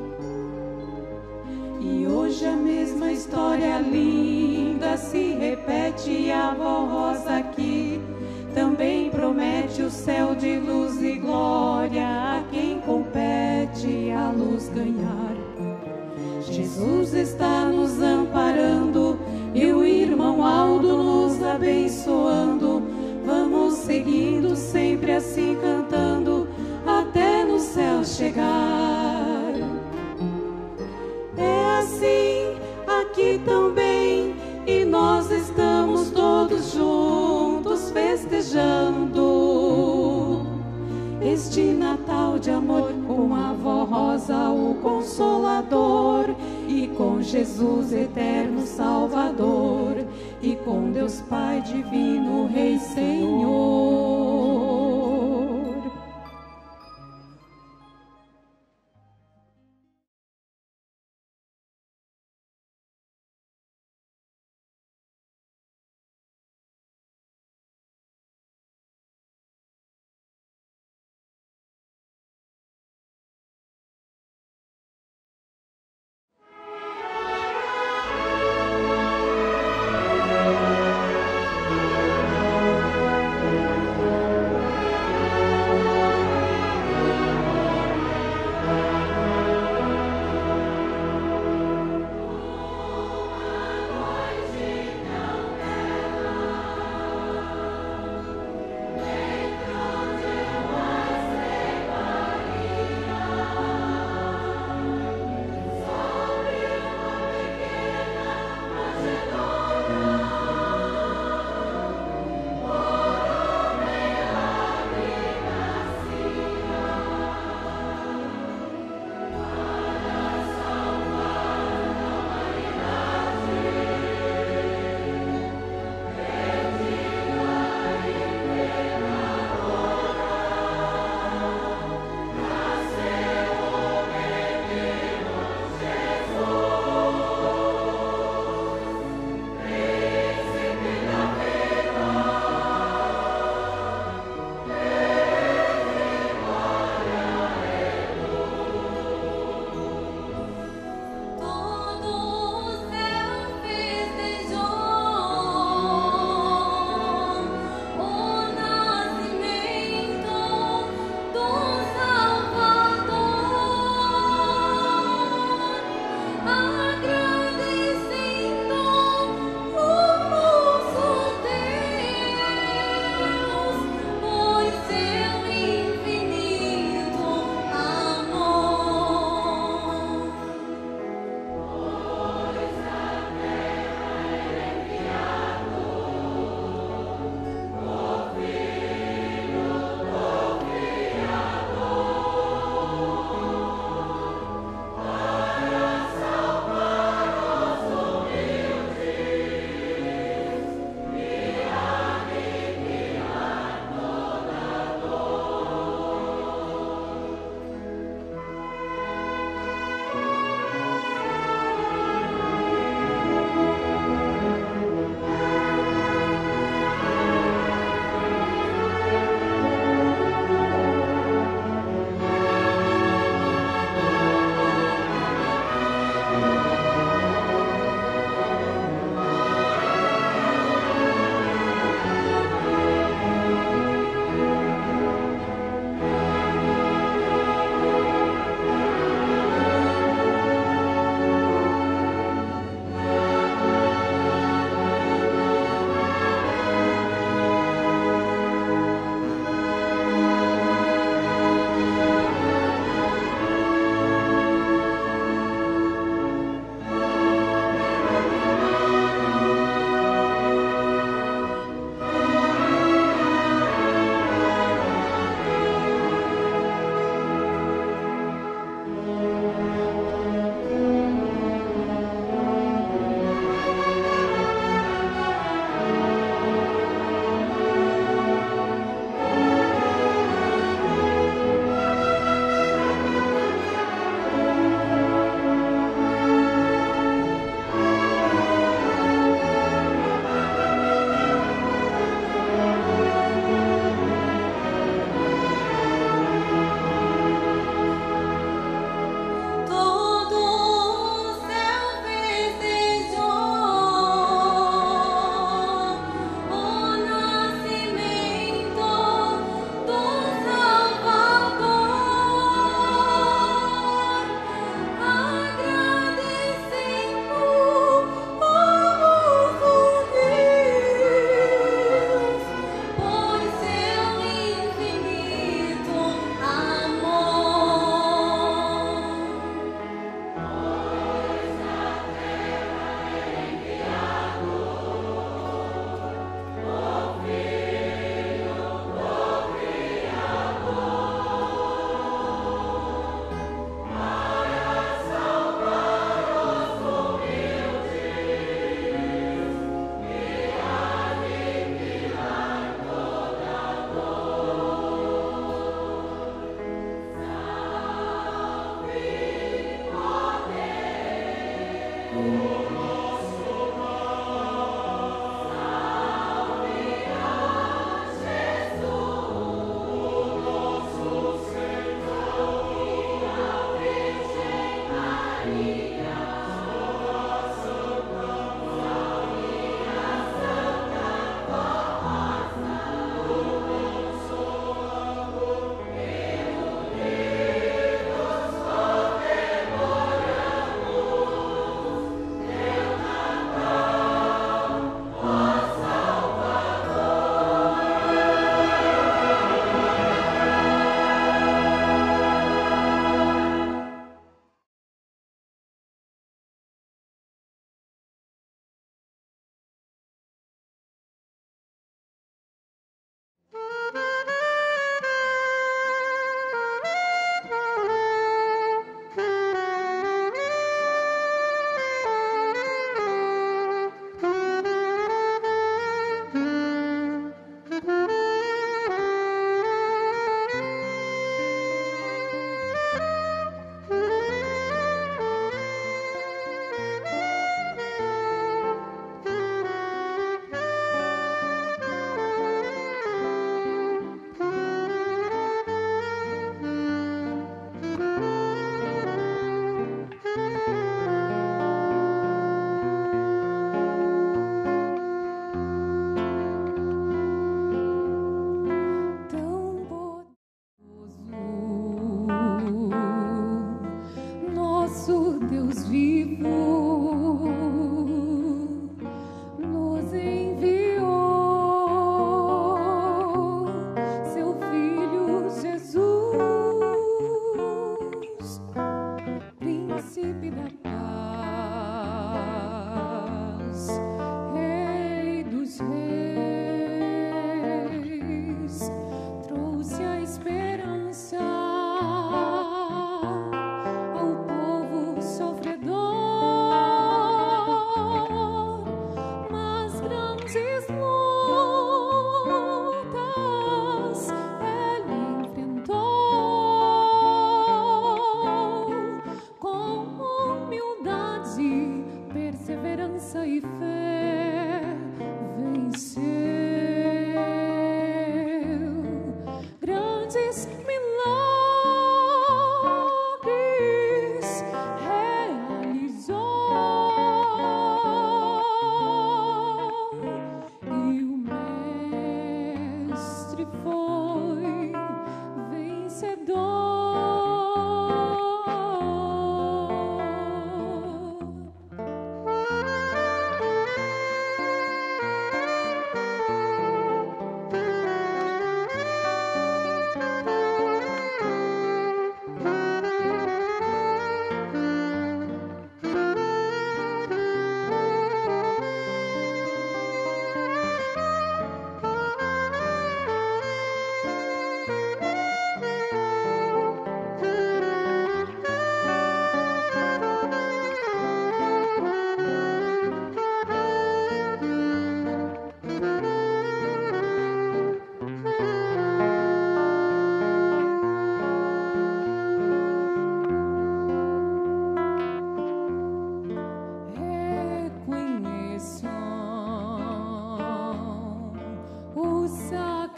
E hoje a mesma história linda se repete, a avó Rosa aqui também promete céu de luz e glória, a quem compete a luz ganhar. Jesus está nos amparando e o irmão Aldo nos abençoando. Vamos seguindo sempre assim cantando até no céu chegar. É assim aqui também e nós estamos todos juntos festejando este Natal de amor com a avó Rosa, o Consolador, e com Jesus eterno Salvador, e com Deus Pai divino Rei Senhor.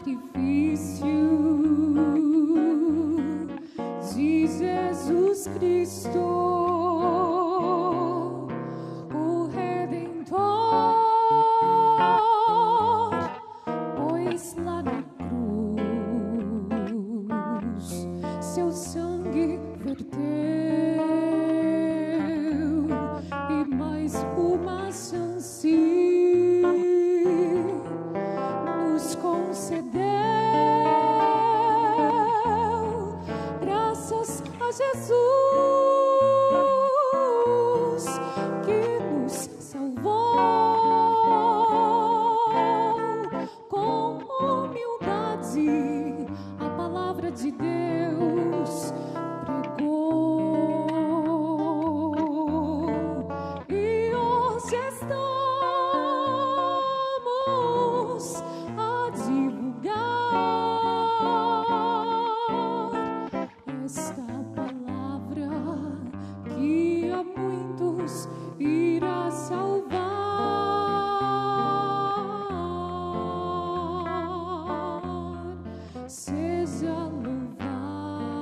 sacrifício de Jesus Cristo, o Redentor, pois lá na cruz seu sangue verteu e mais uma chance nos concedeu. Graças a Jesus que nos salvou. Com humildade a palavra de Deus pregou, e hoje estamos a divulgar esta palavra que a muitos irá salvar. Seja louvado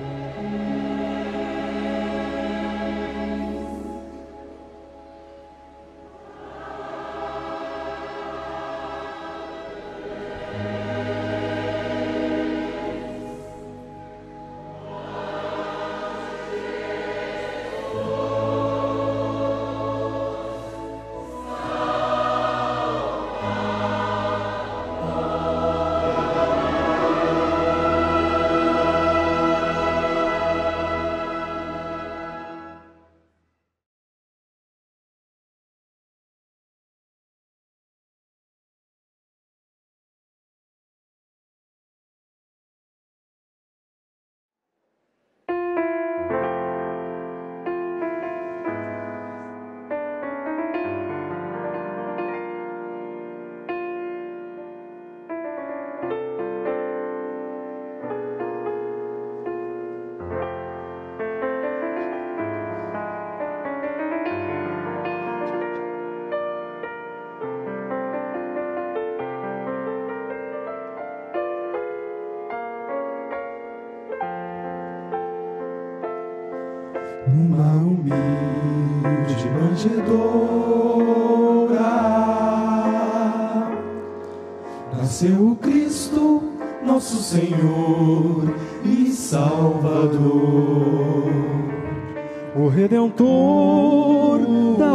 Numa humilde manjedoura nasceu o Cristo, nosso Senhor e Salvador, o Redentor da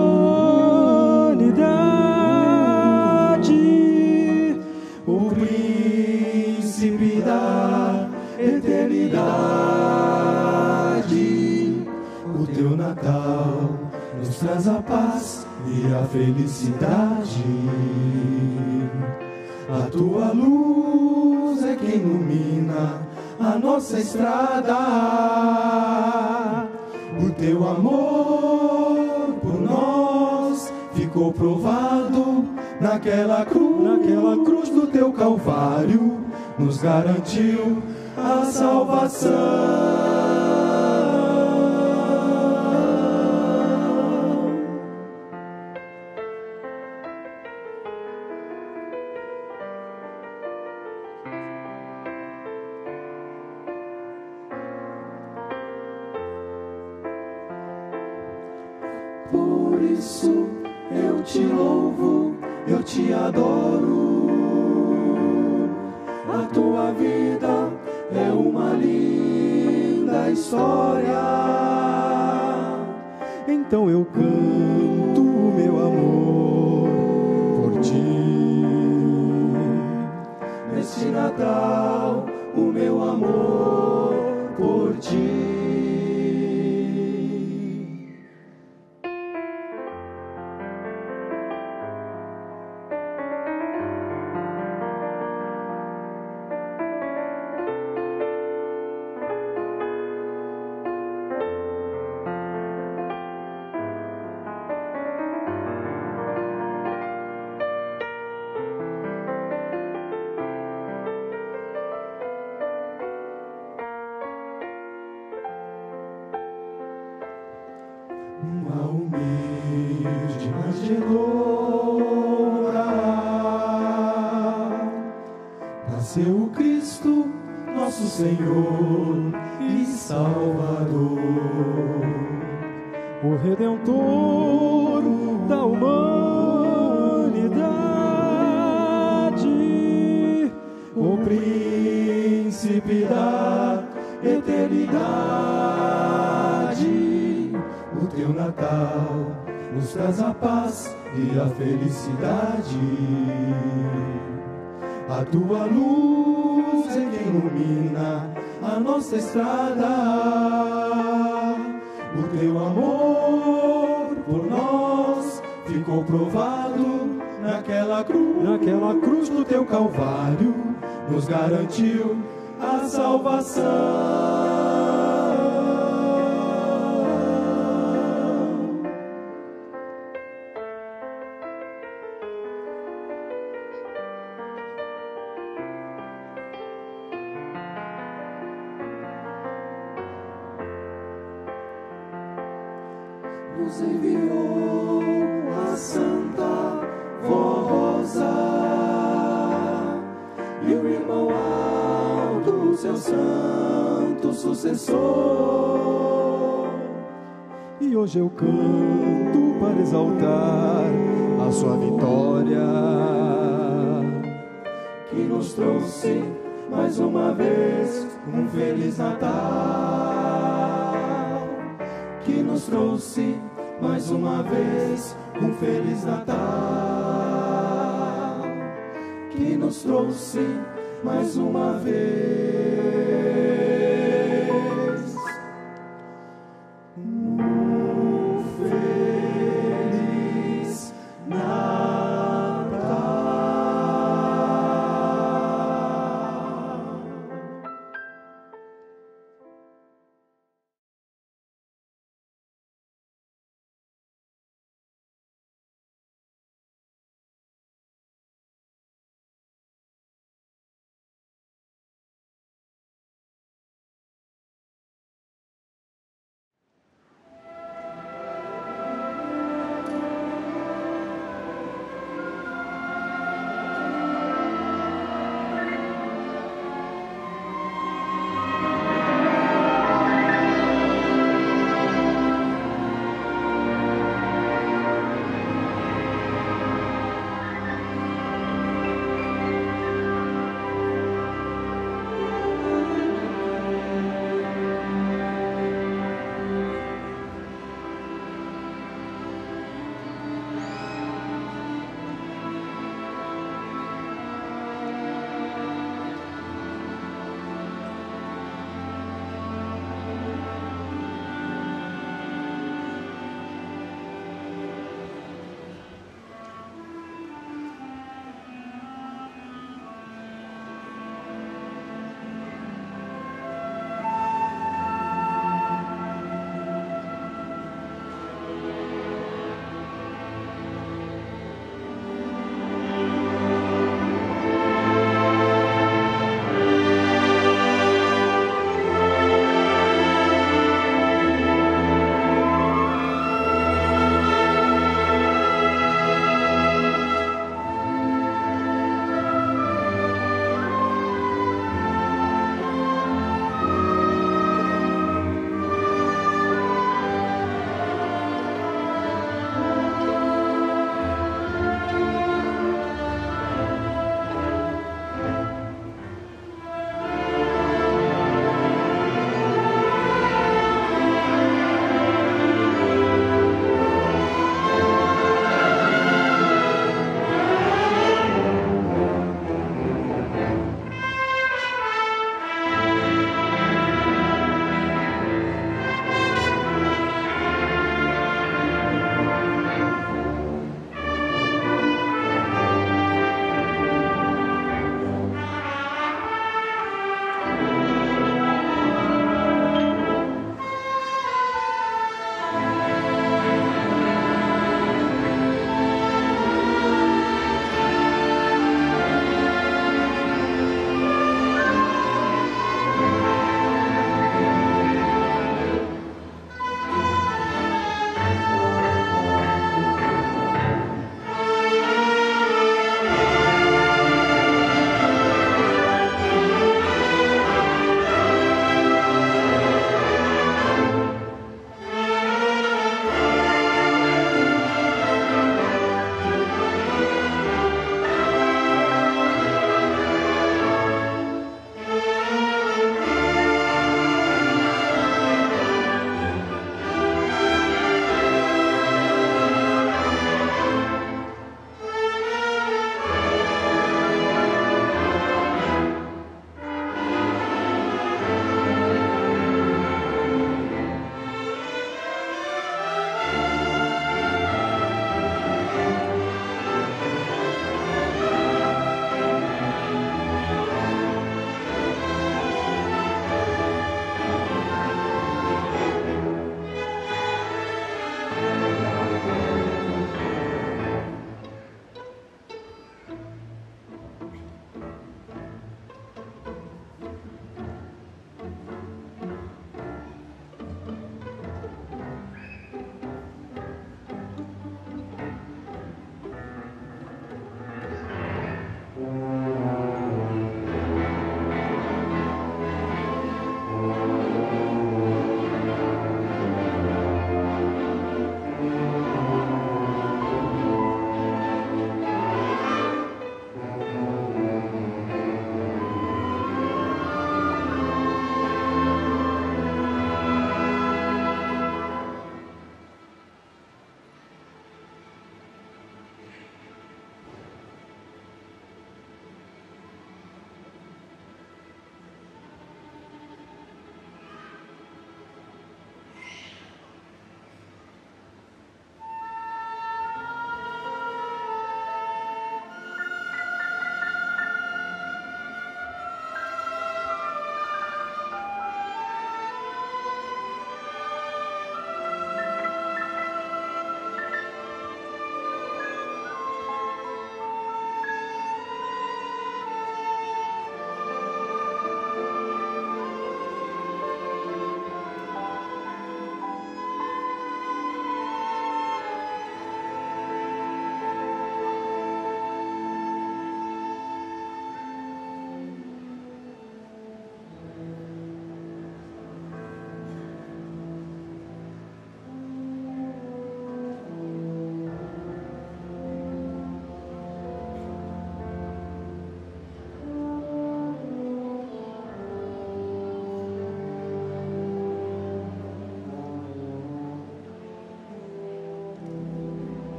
humanidade, o Príncipe da eternidade. O teu Natal nos traz a paz e a felicidade. A tua luz é quem ilumina a nossa estrada. O teu amor por nós ficou provado naquela cruz do teu Calvário, nos garantiu a salvação. Por isso eu te louvo, eu te adoro. A tua vida é uma linda história. Então eu canto o meu amor por ti. Neste Natal, o meu amor por ti. Uma humilde manjedoura nasceu o Cristo, nosso Senhor e Salvador, o Redentor da humanidade, o Príncipe da eternidade. O teu Natal nos traz a paz e a felicidade. A tua luz é quem ilumina a nossa estrada. O teu amor por nós ficou provado naquela cruz do teu Calvário, nos garantiu a salvação. Nos enviou a Santa Rosa e o irmão Aldo, seu santo sucessor. E hoje eu canto para exaltar a sua vitória, que nos trouxe mais uma vez um Feliz Natal, que nos trouxe mais uma vez um Feliz Natal, que nos trouxe mais uma vez.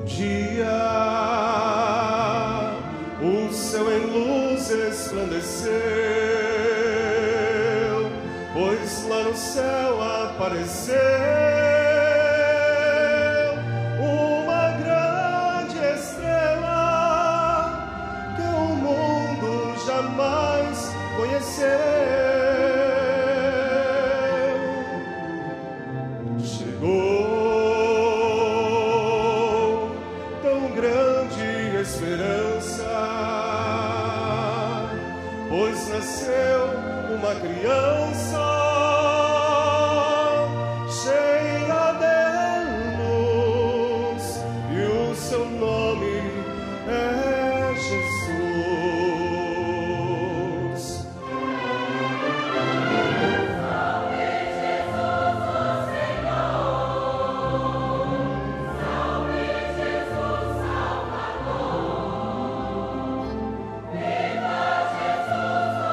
dia o céu em luz resplandeceu, pois lá no céu apareceu uma grande estrela que o mundo jamais conheceu. Chegou tão grande esperança, pois nasceu uma criança cheia de luz, e o seu nome é Jesus. Salve Jesus, o Senhor. Salve Jesus, Salvador. Viva Jesus, o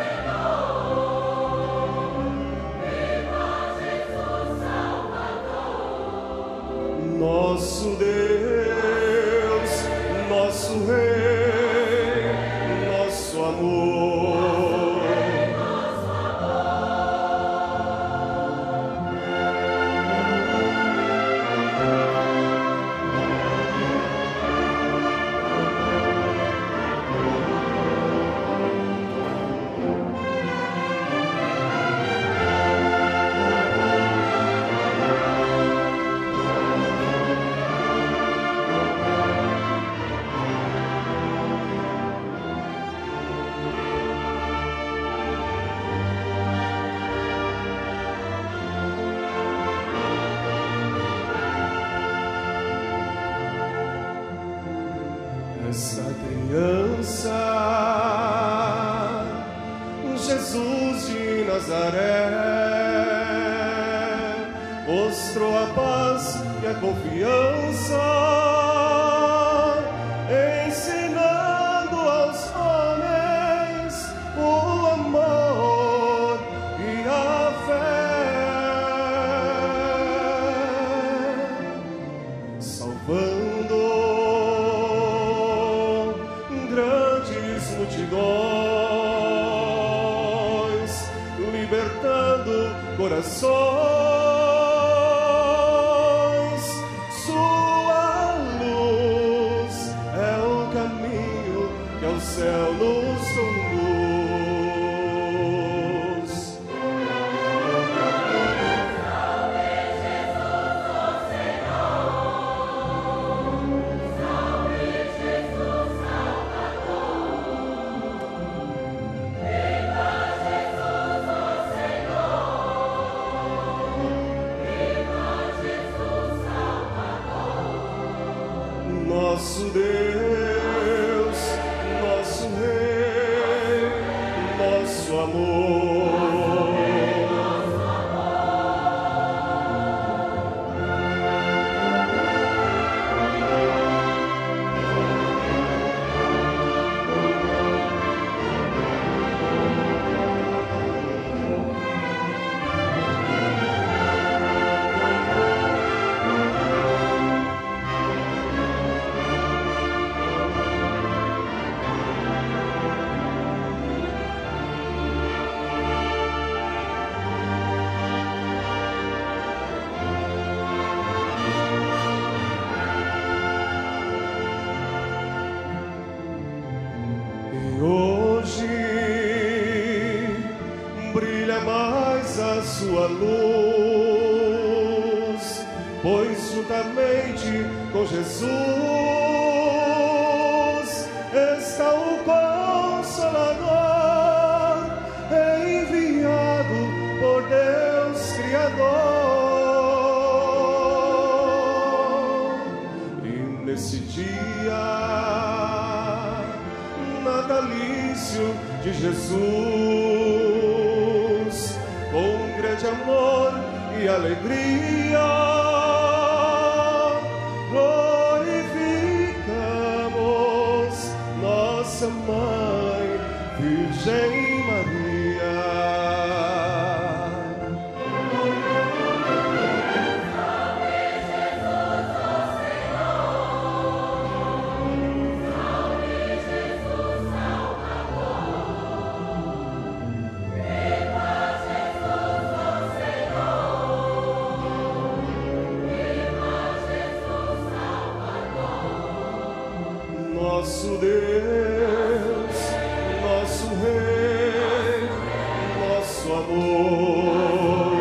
Senhor. Viva Jesus, Salvador. Nosso Deus, nosso Rei, nosso amor. Essa criança, Jesus de Nazaré, mostrou a paz e a confiança, ensinando aos homens o amor e a fé, salvando grandes multidões, libertando corações. Sua luz é o caminho que ao céu nos conduz. Salve Jesus, o Senhor. Salve Jesus, Salvador. Viva Jesus, o Senhor. Viva Jesus, Salvador. Nosso Deus, nosso Rei, nosso amor. E hoje brilha mais a sua luz, pois juntamente com Jesus está o Consolador, enviado por Deus Criador. E nesse dia natalício de Jesus, com grande amor e alegria, glorificamos nossa Mãe, Virgem Maria. Salve Jesus, o Senhor. nosso Deus, nosso Rei, nosso amor.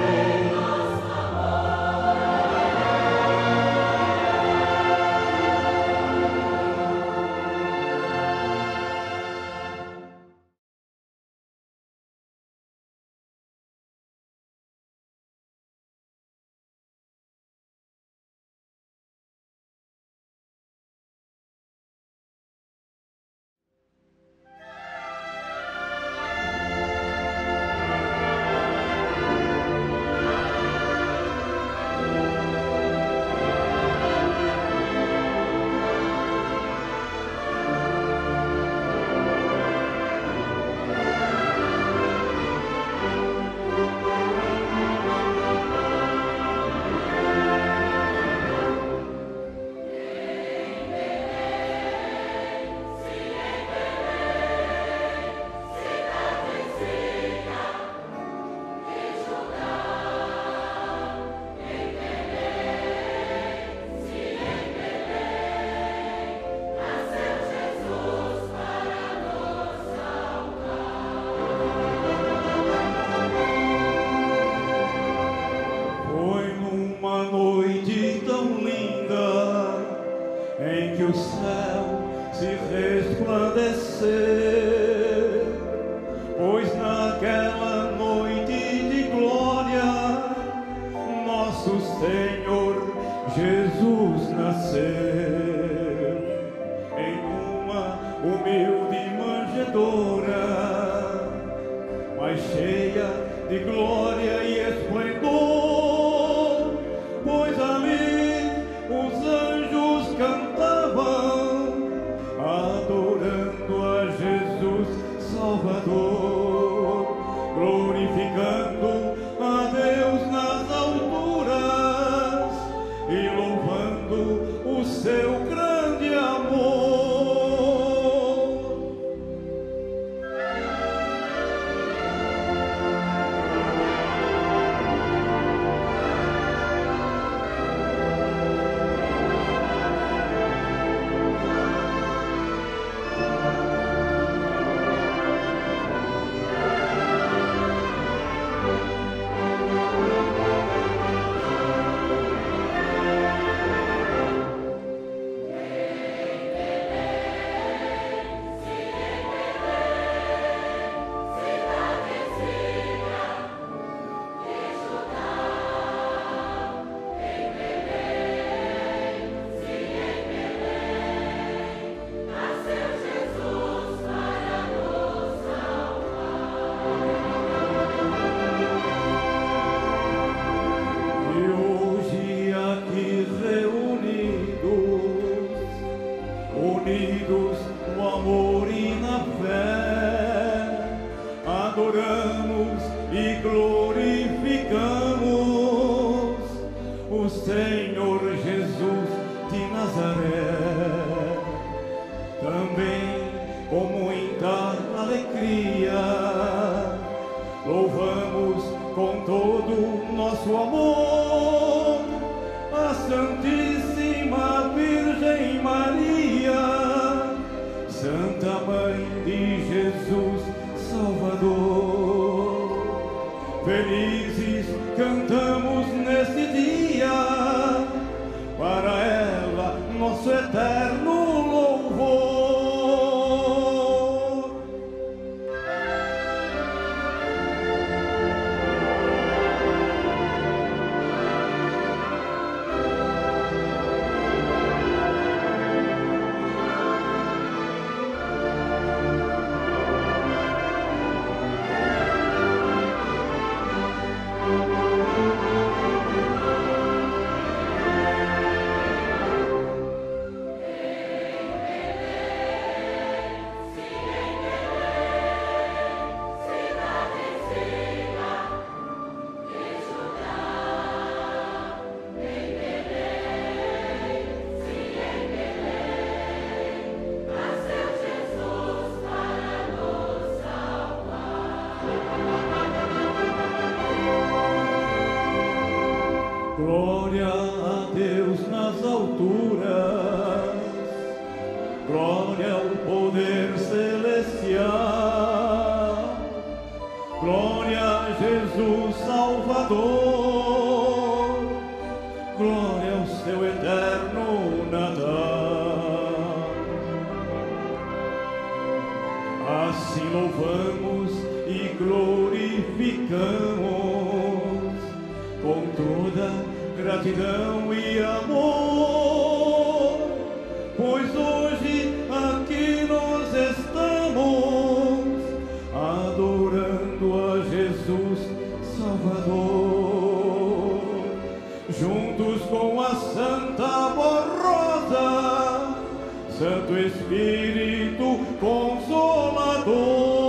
Salvador. Glória ao seu eterno Natal. Assim louvamos e glorificamos com toda gratidão e amor, pois hoje aqui nós estamos adorando a Jesus Salvador, juntos com a Santa Borrosa, Santo Espírito Consolador.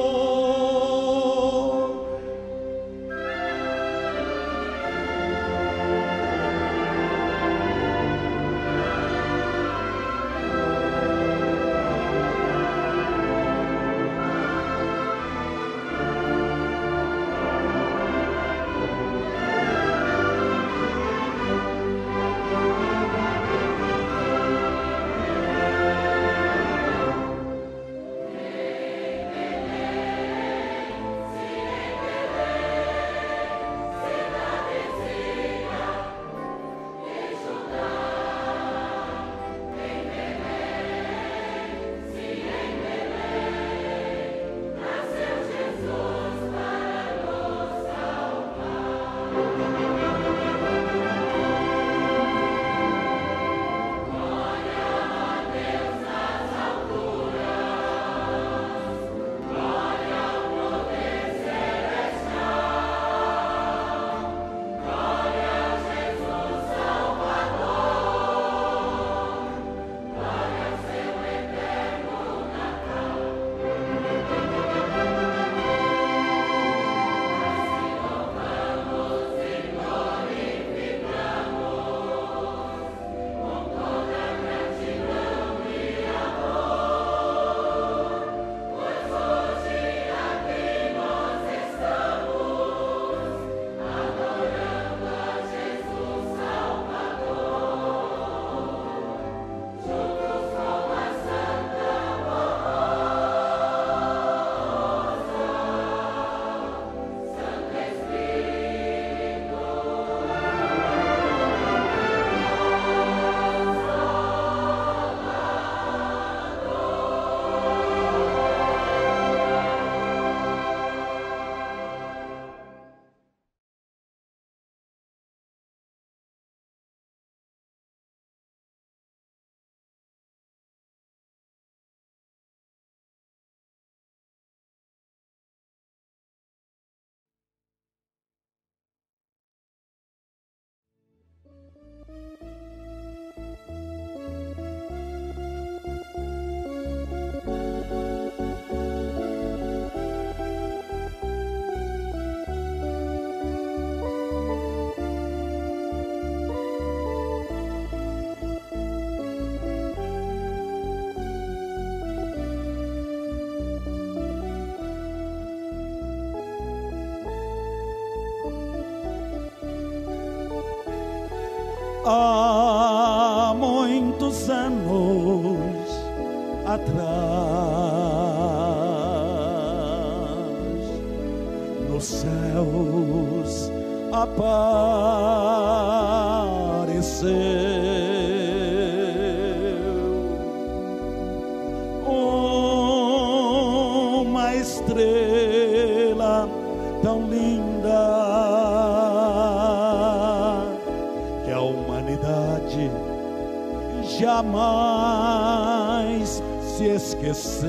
Há muitos anos atrás, nos céus apareceu uma estrela tão linda que a humanidade jamais se esqueceu,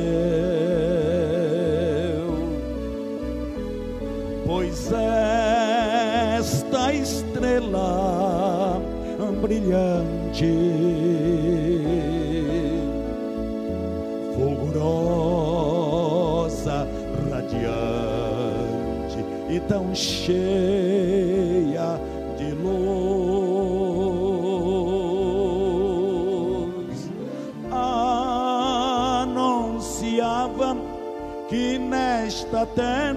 pois esta estrela brilhante, fulgurosa, radiante e tão cheia de luz, anunciava que nesta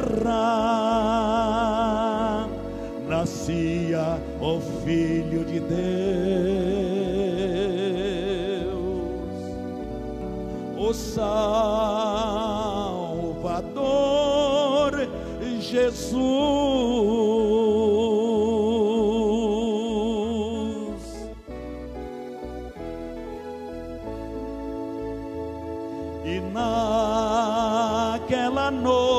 terra nascia o Filho de Deus, o Salvador Jesus. E naquela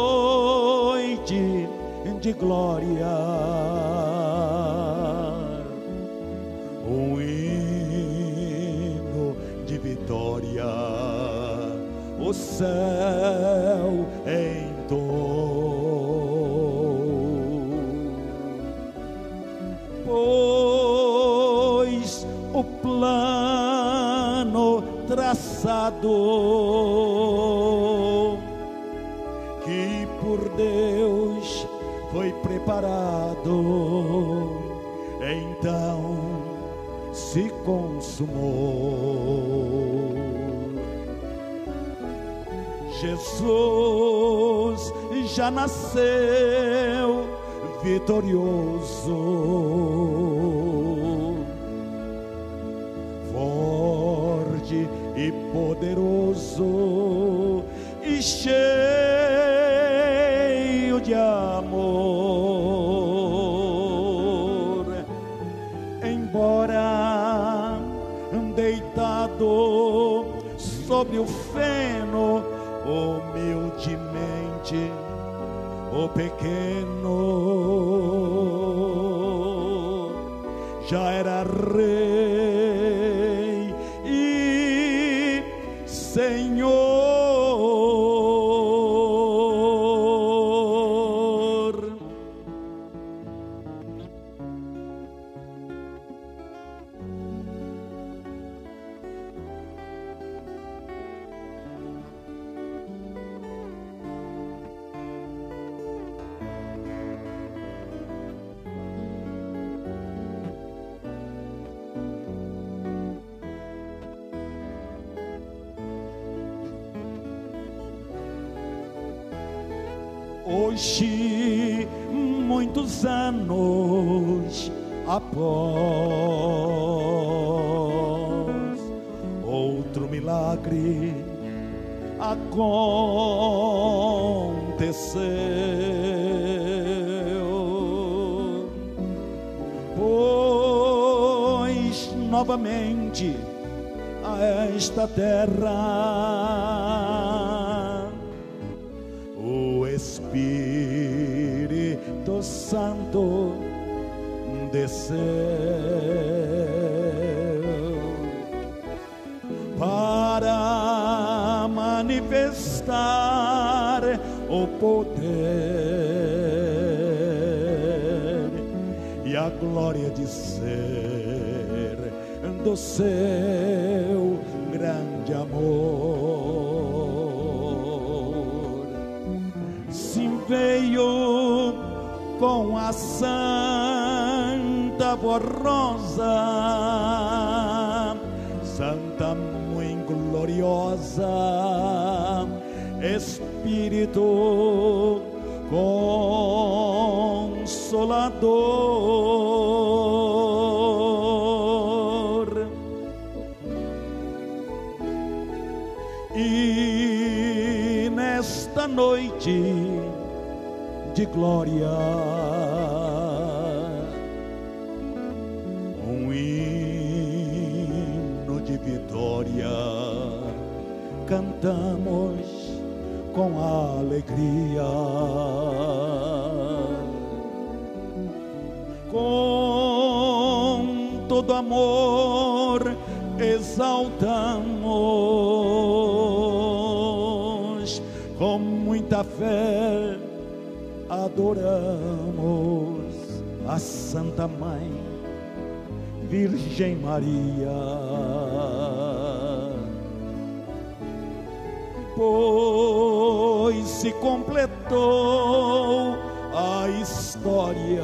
noite de glória, um hino de vitória, o céu entoou, pois o plano traçado que por Deus foi preparado, então se consumou. Jesus já nasceu vitorioso, forte e poderoso e cheio de amor. Embora deitado sobre o feno, humildemente o pequeno já era rei e Senhor. Hoje, muitos anos após, outro milagre aconteceu, pois novamente a esta terra o Espírito Santo desceu para manifestar o poder e a glória de ser do seu grande amor. Sim, veio com a santa borrosa, santa muito gloriosa, Espírito Consolador. E nesta noite de glória, um hino de vitória cantamos com alegria, com todo amor exaltamos, com muita fé adoramos a Santa Mãe, Virgem Maria, pois se completou a história,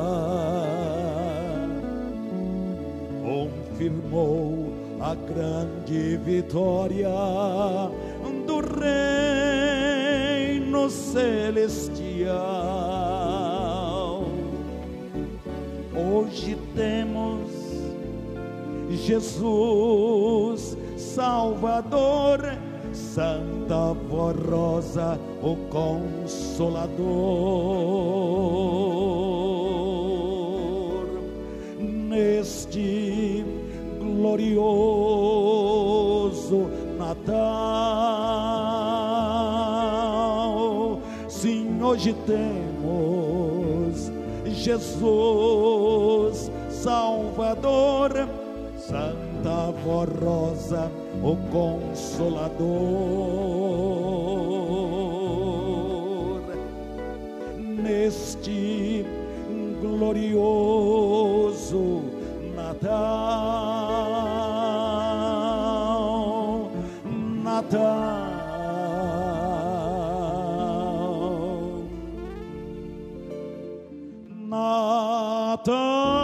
confirmou a grande vitória do reino celestial. Hoje temos Jesus Salvador, Santa Rosa, o Consolador. Neste glorioso Natal, hoje temos Jesus Salvador, Santa Avó Rosa, o Consolador. Neste glorioso Natal, Natal, Natal.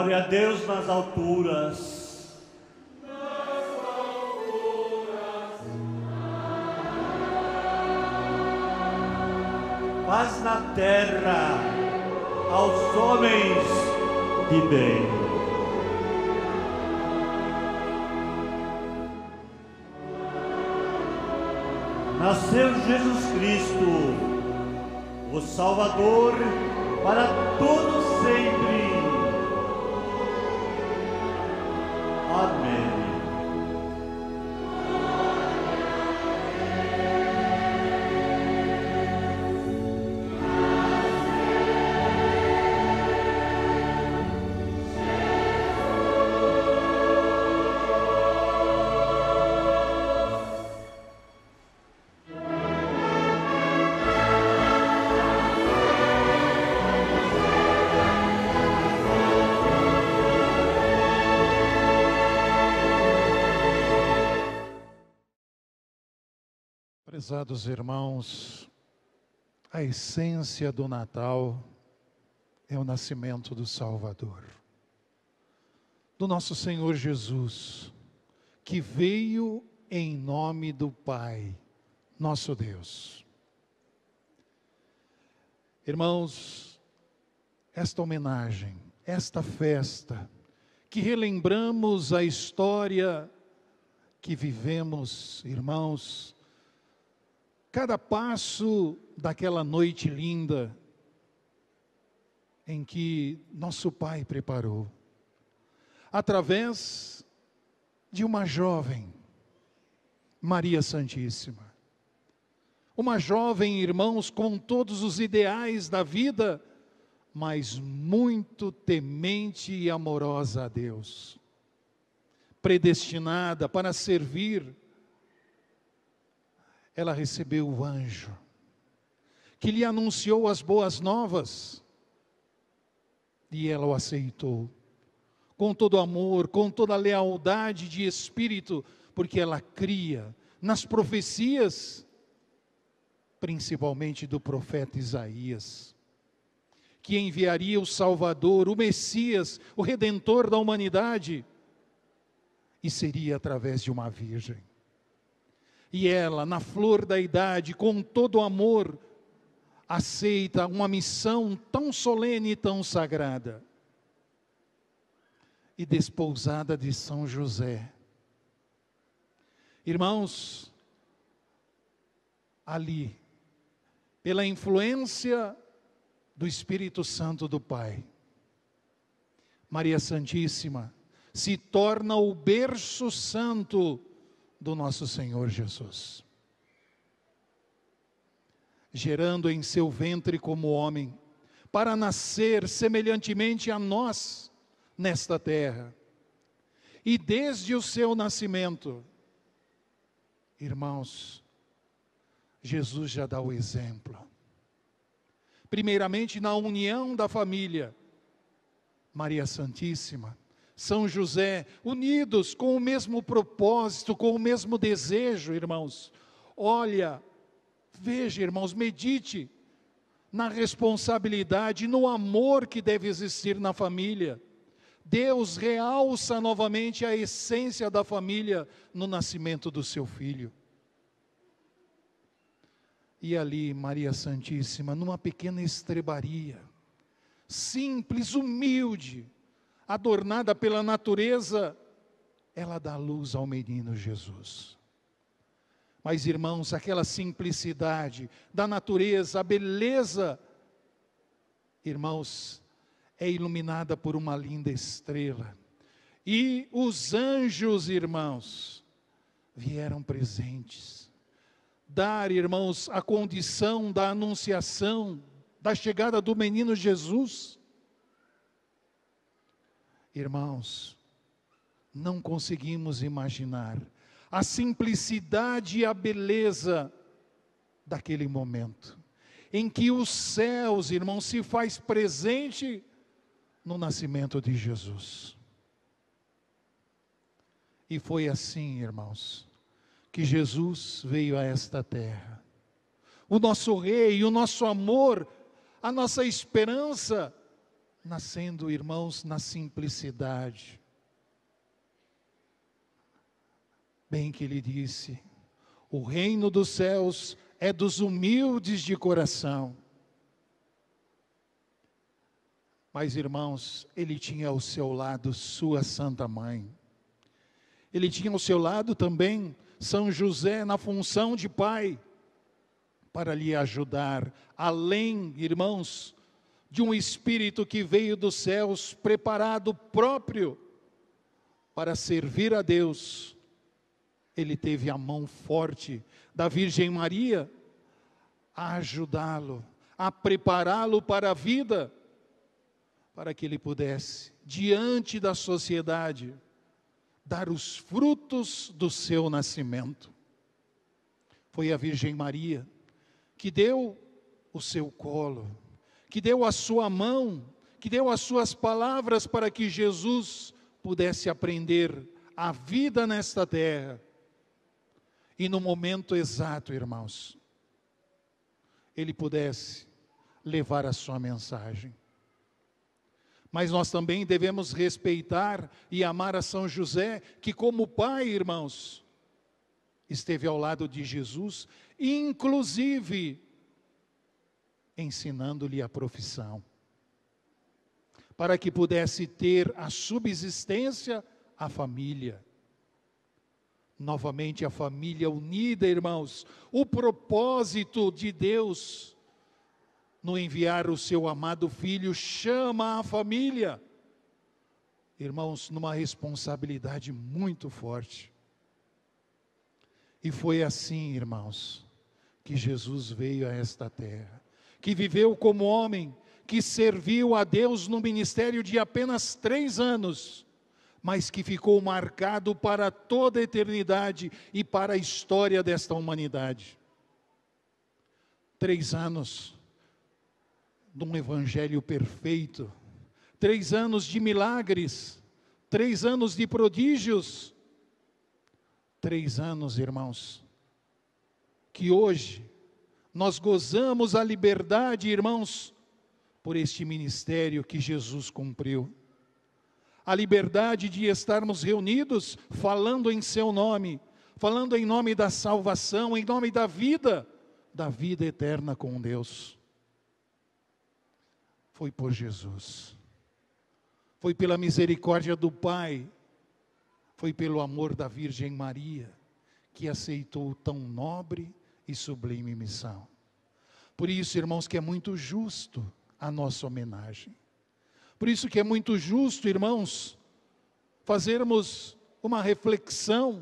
Glória a Deus nas alturas. Paz na terra aos homens de bem. Nasceu Jesus Cristo, o Salvador para todos sempre. Amém. Prezados irmãos, a essência do Natal é o nascimento do Salvador, do nosso Senhor Jesus, que veio em nome do Pai, nosso Deus. Irmãos, esta homenagem, esta festa, que relembramos a história que vivemos, irmãos, cada passo daquela noite linda em que nosso Pai preparou, através de uma jovem, Maria Santíssima. Uma jovem, irmãos, com todos os ideais da vida, mas muito temente e amorosa a Deus, predestinada para servir. Ela recebeu o anjo, que lhe anunciou as boas novas, e ela o aceitou, com todo amor, com toda lealdade de espírito, porque ela cria nas profecias, principalmente do profeta Isaías, que enviaria o Salvador, o Messias, o Redentor da humanidade, e seria através de uma virgem. E ela, na flor da idade, com todo amor, aceita uma missão tão solene e tão sagrada. E desposada de São José. Irmãos, ali, pela influência do Espírito Santo do Pai, Maria Santíssima se torna o berço santo do nosso Senhor Jesus, gerando em seu ventre como homem, para nascer semelhantemente a nós nesta terra. E desde o seu nascimento, irmãos, Jesus já dá o exemplo. Primeiramente na união da família, Maria Santíssima, São José, unidos com o mesmo propósito, com o mesmo desejo, irmãos. Olha, veja, irmãos, medite na responsabilidade, no amor que deve existir na família. Deus realça novamente a essência da família no nascimento do seu filho. E ali, Maria Santíssima, numa pequena estrebaria, simples, humilde, adornada pela natureza, ela dá luz ao menino Jesus. Mas, irmãos, aquela simplicidade da natureza, a beleza, irmãos, é iluminada por uma linda estrela. E os anjos, irmãos, vieram presentes, dar, irmãos, a condição da anunciação, da chegada do menino Jesus. Irmãos, não conseguimos imaginar a simplicidade e a beleza daquele momento, em que os céus, irmãos, se faz presente no nascimento de Jesus. E foi assim, irmãos, que Jesus veio a esta terra. O nosso Rei, o nosso amor, a nossa esperança, nascendo, irmãos, na simplicidade. Bem que ele disse: o reino dos céus é dos humildes de coração. Mas, irmãos, ele tinha ao seu lado sua Santa Mãe. Ele tinha ao seu lado também São José na função de pai, para lhe ajudar, além, irmãos, de um Espírito que veio dos céus, preparado próprio para servir a Deus. Ele teve a mão forte da Virgem Maria a ajudá-lo, a prepará-lo para a vida, para que ele pudesse, diante da sociedade, dar os frutos do seu nascimento. Foi a Virgem Maria que deu o seu colo, que deu a sua mão, que deu as suas palavras para que Jesus pudesse aprender a vida nesta terra. E no momento exato, irmãos, ele pudesse levar a sua mensagem. Mas nós também devemos respeitar e amar a São José, que como pai, irmãos, esteve ao lado de Jesus, inclusive ensinando-lhe a profissão, para que pudesse ter a subsistência, a família. Novamente a família unida, irmãos, o propósito de Deus no enviar o seu amado Filho, chama a família, irmãos, numa responsabilidade muito forte. E foi assim, irmãos, que Jesus veio a esta terra, que viveu como homem, que serviu a Deus no ministério de apenas 3 anos, mas que ficou marcado para toda a eternidade e para a história desta humanidade. 3 anos de um evangelho perfeito, 3 anos de milagres, 3 anos de prodígios, 3 anos, irmãos, que hoje nós gozamos a liberdade, irmãos, por este ministério que Jesus cumpriu. A liberdade de estarmos reunidos, falando em seu nome, falando em nome da salvação, em nome da vida eterna com Deus. Foi por Jesus, foi pela misericórdia do Pai, foi pelo amor da Virgem Maria, que aceitou tão nobre e sublime missão. Por isso, irmãos, que é muito justo a nossa homenagem. Por isso que é muito justo, irmãos, fazermos uma reflexão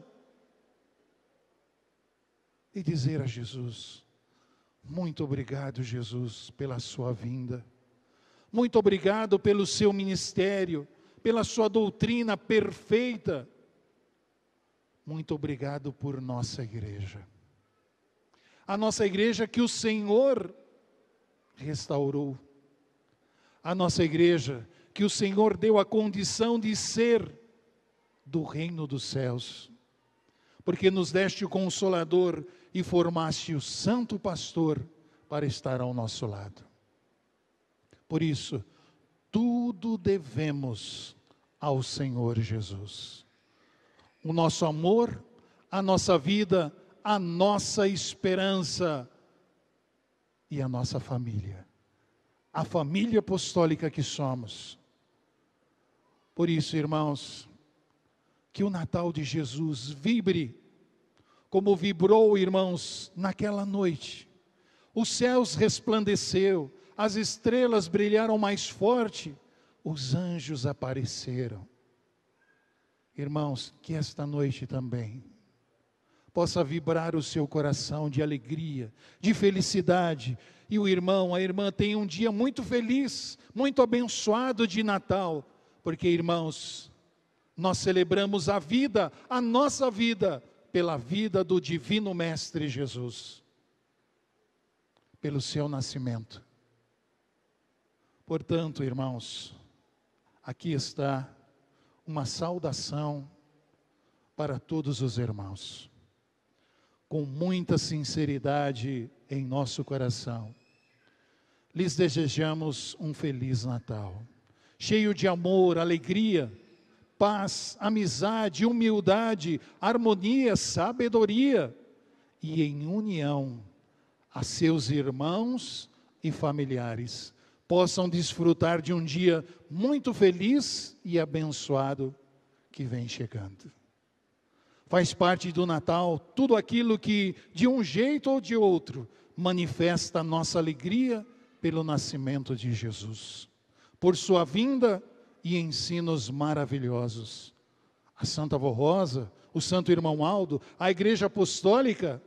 e dizer a Jesus: muito obrigado, Jesus, pela sua vinda. Muito obrigado pelo seu ministério, pela sua doutrina perfeita. Muito obrigado por nossa igreja. A nossa igreja que o Senhor restaurou. A nossa igreja que o Senhor deu a condição de ser do reino dos céus. Porque nos deste o Consolador e formaste o Santo Pastor para estar ao nosso lado. Por isso, tudo devemos ao Senhor Jesus. O nosso amor, a nossa vida, a nossa esperança e a nossa família. A família apostólica que somos. Por isso, irmãos, que o Natal de Jesus vibre, como vibrou, irmãos, naquela noite. Os céus resplandeceu, as estrelas brilharam mais forte, os anjos apareceram. Irmãos, que esta noite também possa vibrar o seu coração de alegria, de felicidade, e o irmão, a irmã tenha um dia muito feliz, muito abençoado de Natal, porque, irmãos, nós celebramos a vida, a nossa vida, pela vida do Divino Mestre Jesus, pelo seu nascimento. Portanto, irmãos, aqui está uma saudação para todos os irmãos, com muita sinceridade em nosso coração. Lhes desejamos um Feliz Natal. cheio de amor, alegria, paz, amizade, humildade, harmonia, sabedoria e em união a seus irmãos e familiares possam desfrutar de um dia muito feliz e abençoado que vem chegando. Faz parte do Natal tudo aquilo que, de um jeito ou de outro, manifesta a nossa alegria pelo nascimento de Jesus, por sua vinda e ensinos maravilhosos. A Santa Avó Rosa, o Santo Irmão Aldo, a Igreja Apostólica,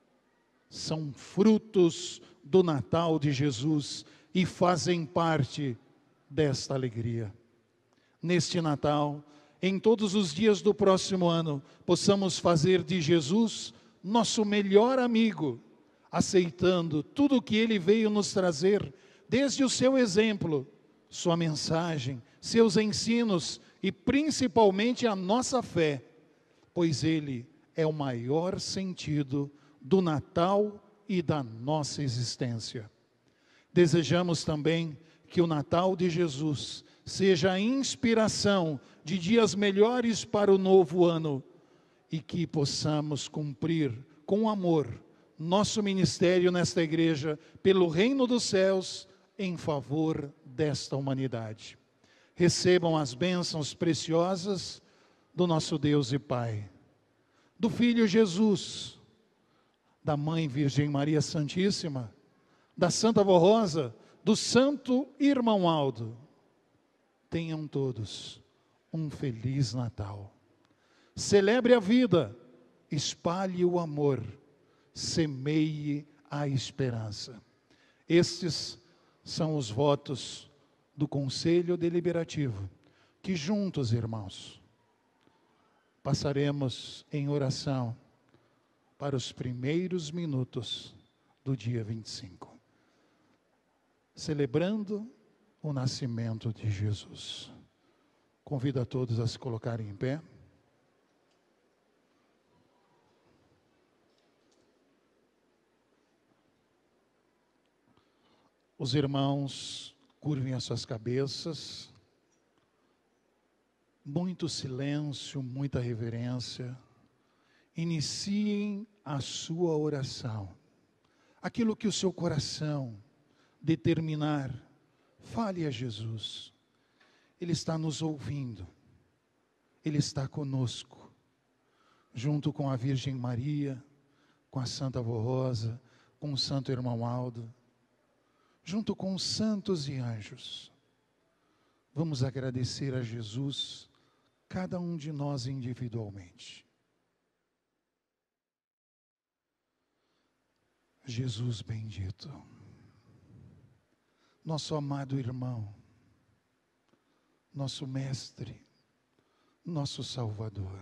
são frutos do Natal de Jesus e fazem parte desta alegria. Neste Natal, em todos os dias do próximo ano, possamos fazer de Jesus nosso melhor amigo, aceitando tudo o que Ele veio nos trazer, desde o seu exemplo, sua mensagem, seus ensinos e principalmente a nossa fé, pois Ele é o maior sentido do Natal e da nossa existência. Desejamos também que o Natal de Jesus seja a inspiração de dias melhores para o novo ano e que possamos cumprir com amor nosso ministério nesta igreja pelo reino dos céus em favor desta humanidade. Recebam as bênçãos preciosas do nosso Deus e Pai, do Filho Jesus, da Mãe Virgem Maria Santíssima, da Santa Avó Rosa, do Santo Irmão Aldo. Tenham todos um feliz Natal. Celebre a vida, espalhe o amor, semeie a esperança. Estes são os votos do Conselho Deliberativo, que juntos, irmãos, passaremos em oração para os primeiros minutos do dia 25, celebrando o nascimento de Jesus. Convido a todos a se colocarem em pé. Os irmãos curvem as suas cabeças, muito silêncio, muita reverência. Iniciem a sua oração. Aquilo que o seu coração determinar, fale a Jesus. Ele está nos ouvindo, Ele está conosco, junto com a Virgem Maria, com a Santa Avó Rosa, com o Santo Irmão Aldo, junto com os santos e anjos. Vamos agradecer a Jesus, cada um de nós individualmente. Jesus bendito, nosso amado irmão, nosso mestre, nosso Salvador.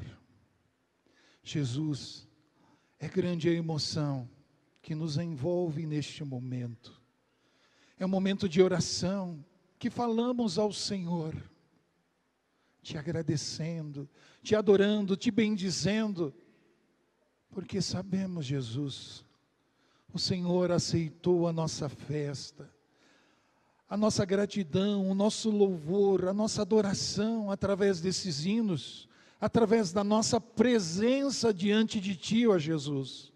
Jesus, é grande a emoção que nos envolve neste momento. É um momento de oração que falamos ao Senhor, te agradecendo, te adorando, te bendizendo, porque sabemos, Jesus, o Senhor aceitou a nossa festa, a nossa gratidão, o nosso louvor, a nossa adoração através desses hinos, através da nossa presença diante de Ti, ó Jesus.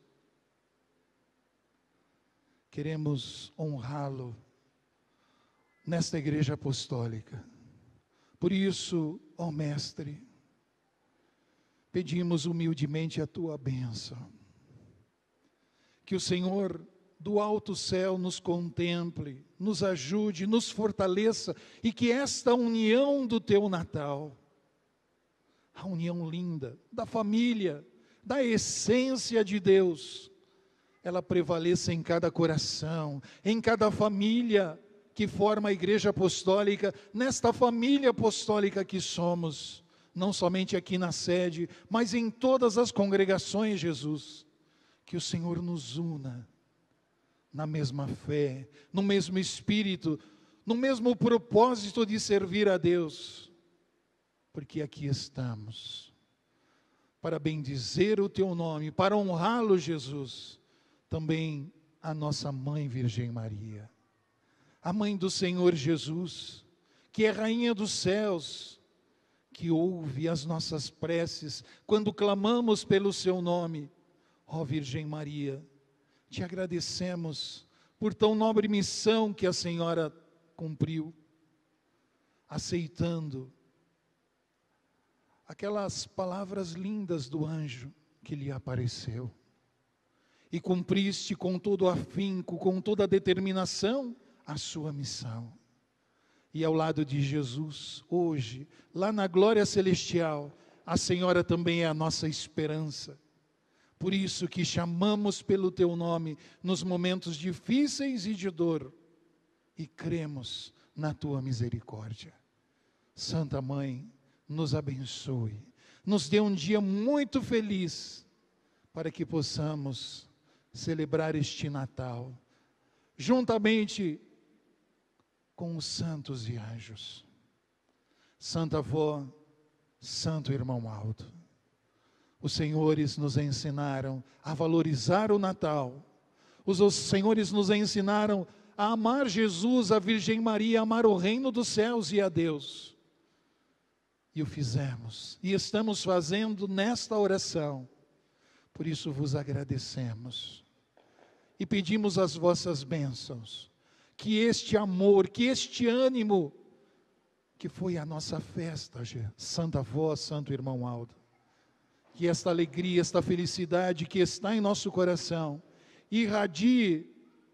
Queremos honrá-lo nesta igreja apostólica. Por isso, ó Mestre, pedimos humildemente a Tua bênção. Que o Senhor do alto céu nos contemple, nos ajude, nos fortaleça e que esta união do Teu Natal, a união linda da família, da essência de Deus, ela prevaleça em cada coração, em cada família que forma a igreja apostólica, nesta família apostólica que somos, não somente aqui na sede, mas em todas as congregações, Jesus. Que o Senhor nos una na mesma fé, no mesmo espírito, no mesmo propósito de servir a Deus, porque aqui estamos para bendizer o Teu nome, para honrá-lo, Jesus, também a nossa Mãe Virgem Maria, a Mãe do Senhor Jesus, que é Rainha dos céus, que ouve as nossas preces quando clamamos pelo seu nome. Ó Virgem Maria, te agradecemos por tão nobre missão que a Senhora cumpriu, aceitando aquelas palavras lindas do anjo que lhe apareceu. E cumpriste com todo afinco, com toda a determinação, a sua missão. E ao lado de Jesus, hoje, lá na glória celestial, a Senhora também é a nossa esperança. Por isso que chamamos pelo teu nome nos momentos difíceis e de dor, e cremos na tua misericórdia. Santa Mãe, nos abençoe, nos dê um dia muito feliz, para que possamos celebrar este Natal, juntamente com os santos e anjos. Santa Avó, Santo Irmão Aldo, os senhores nos ensinaram a valorizar o Natal, os senhores nos ensinaram a amar Jesus, a Virgem Maria, a amar o reino dos céus e a Deus. E o fizemos, e estamos fazendo nesta oração. Por isso vos agradecemos e pedimos as vossas bênçãos, que este amor, que este ânimo, que foi a nossa festa, Santa Avó, Santo Irmão Aldo, que esta alegria, esta felicidade que está em nosso coração, irradie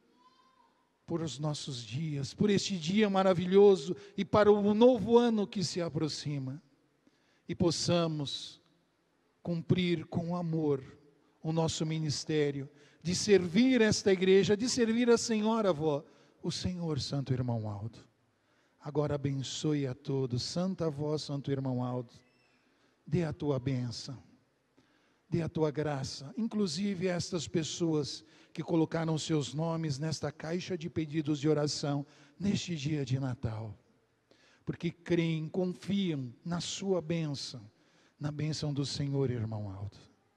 por os nossos dias, por este dia maravilhoso e para o novo ano que se aproxima, e possamos cumprir com amor o nosso ministério, de servir esta igreja, de servir a Senhora Avó, o Senhor Santo Irmão Aldo. Agora abençoe a todos, Santa Avó, Santo Irmão Aldo, dê a tua bênção, dê a tua graça, inclusive a estas pessoas que colocaram seus nomes nesta caixa de pedidos de oração, neste dia de Natal, porque creem, confiam na sua bênção, na bênção do Senhor, Irmão Aldo.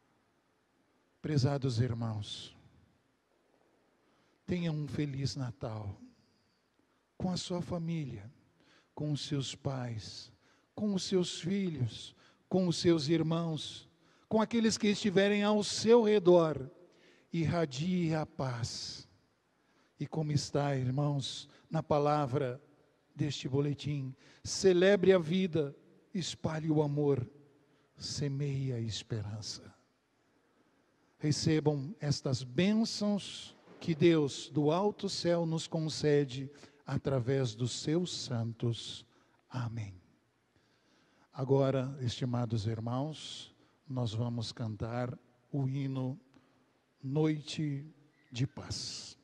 Prezados irmãos, tenham um feliz Natal, com a sua família, com os seus pais, com os seus filhos, com os seus irmãos, com aqueles que estiverem ao seu redor. Irradie a paz. E como está, irmãos, na palavra deste boletim, celebre a vida, espalhe o amor, semeie a esperança. Recebam estas bênçãos que Deus do alto céu nos concede através dos seus santos. Amém. Agora, estimados irmãos, nós vamos cantar o hino Noite de Paz.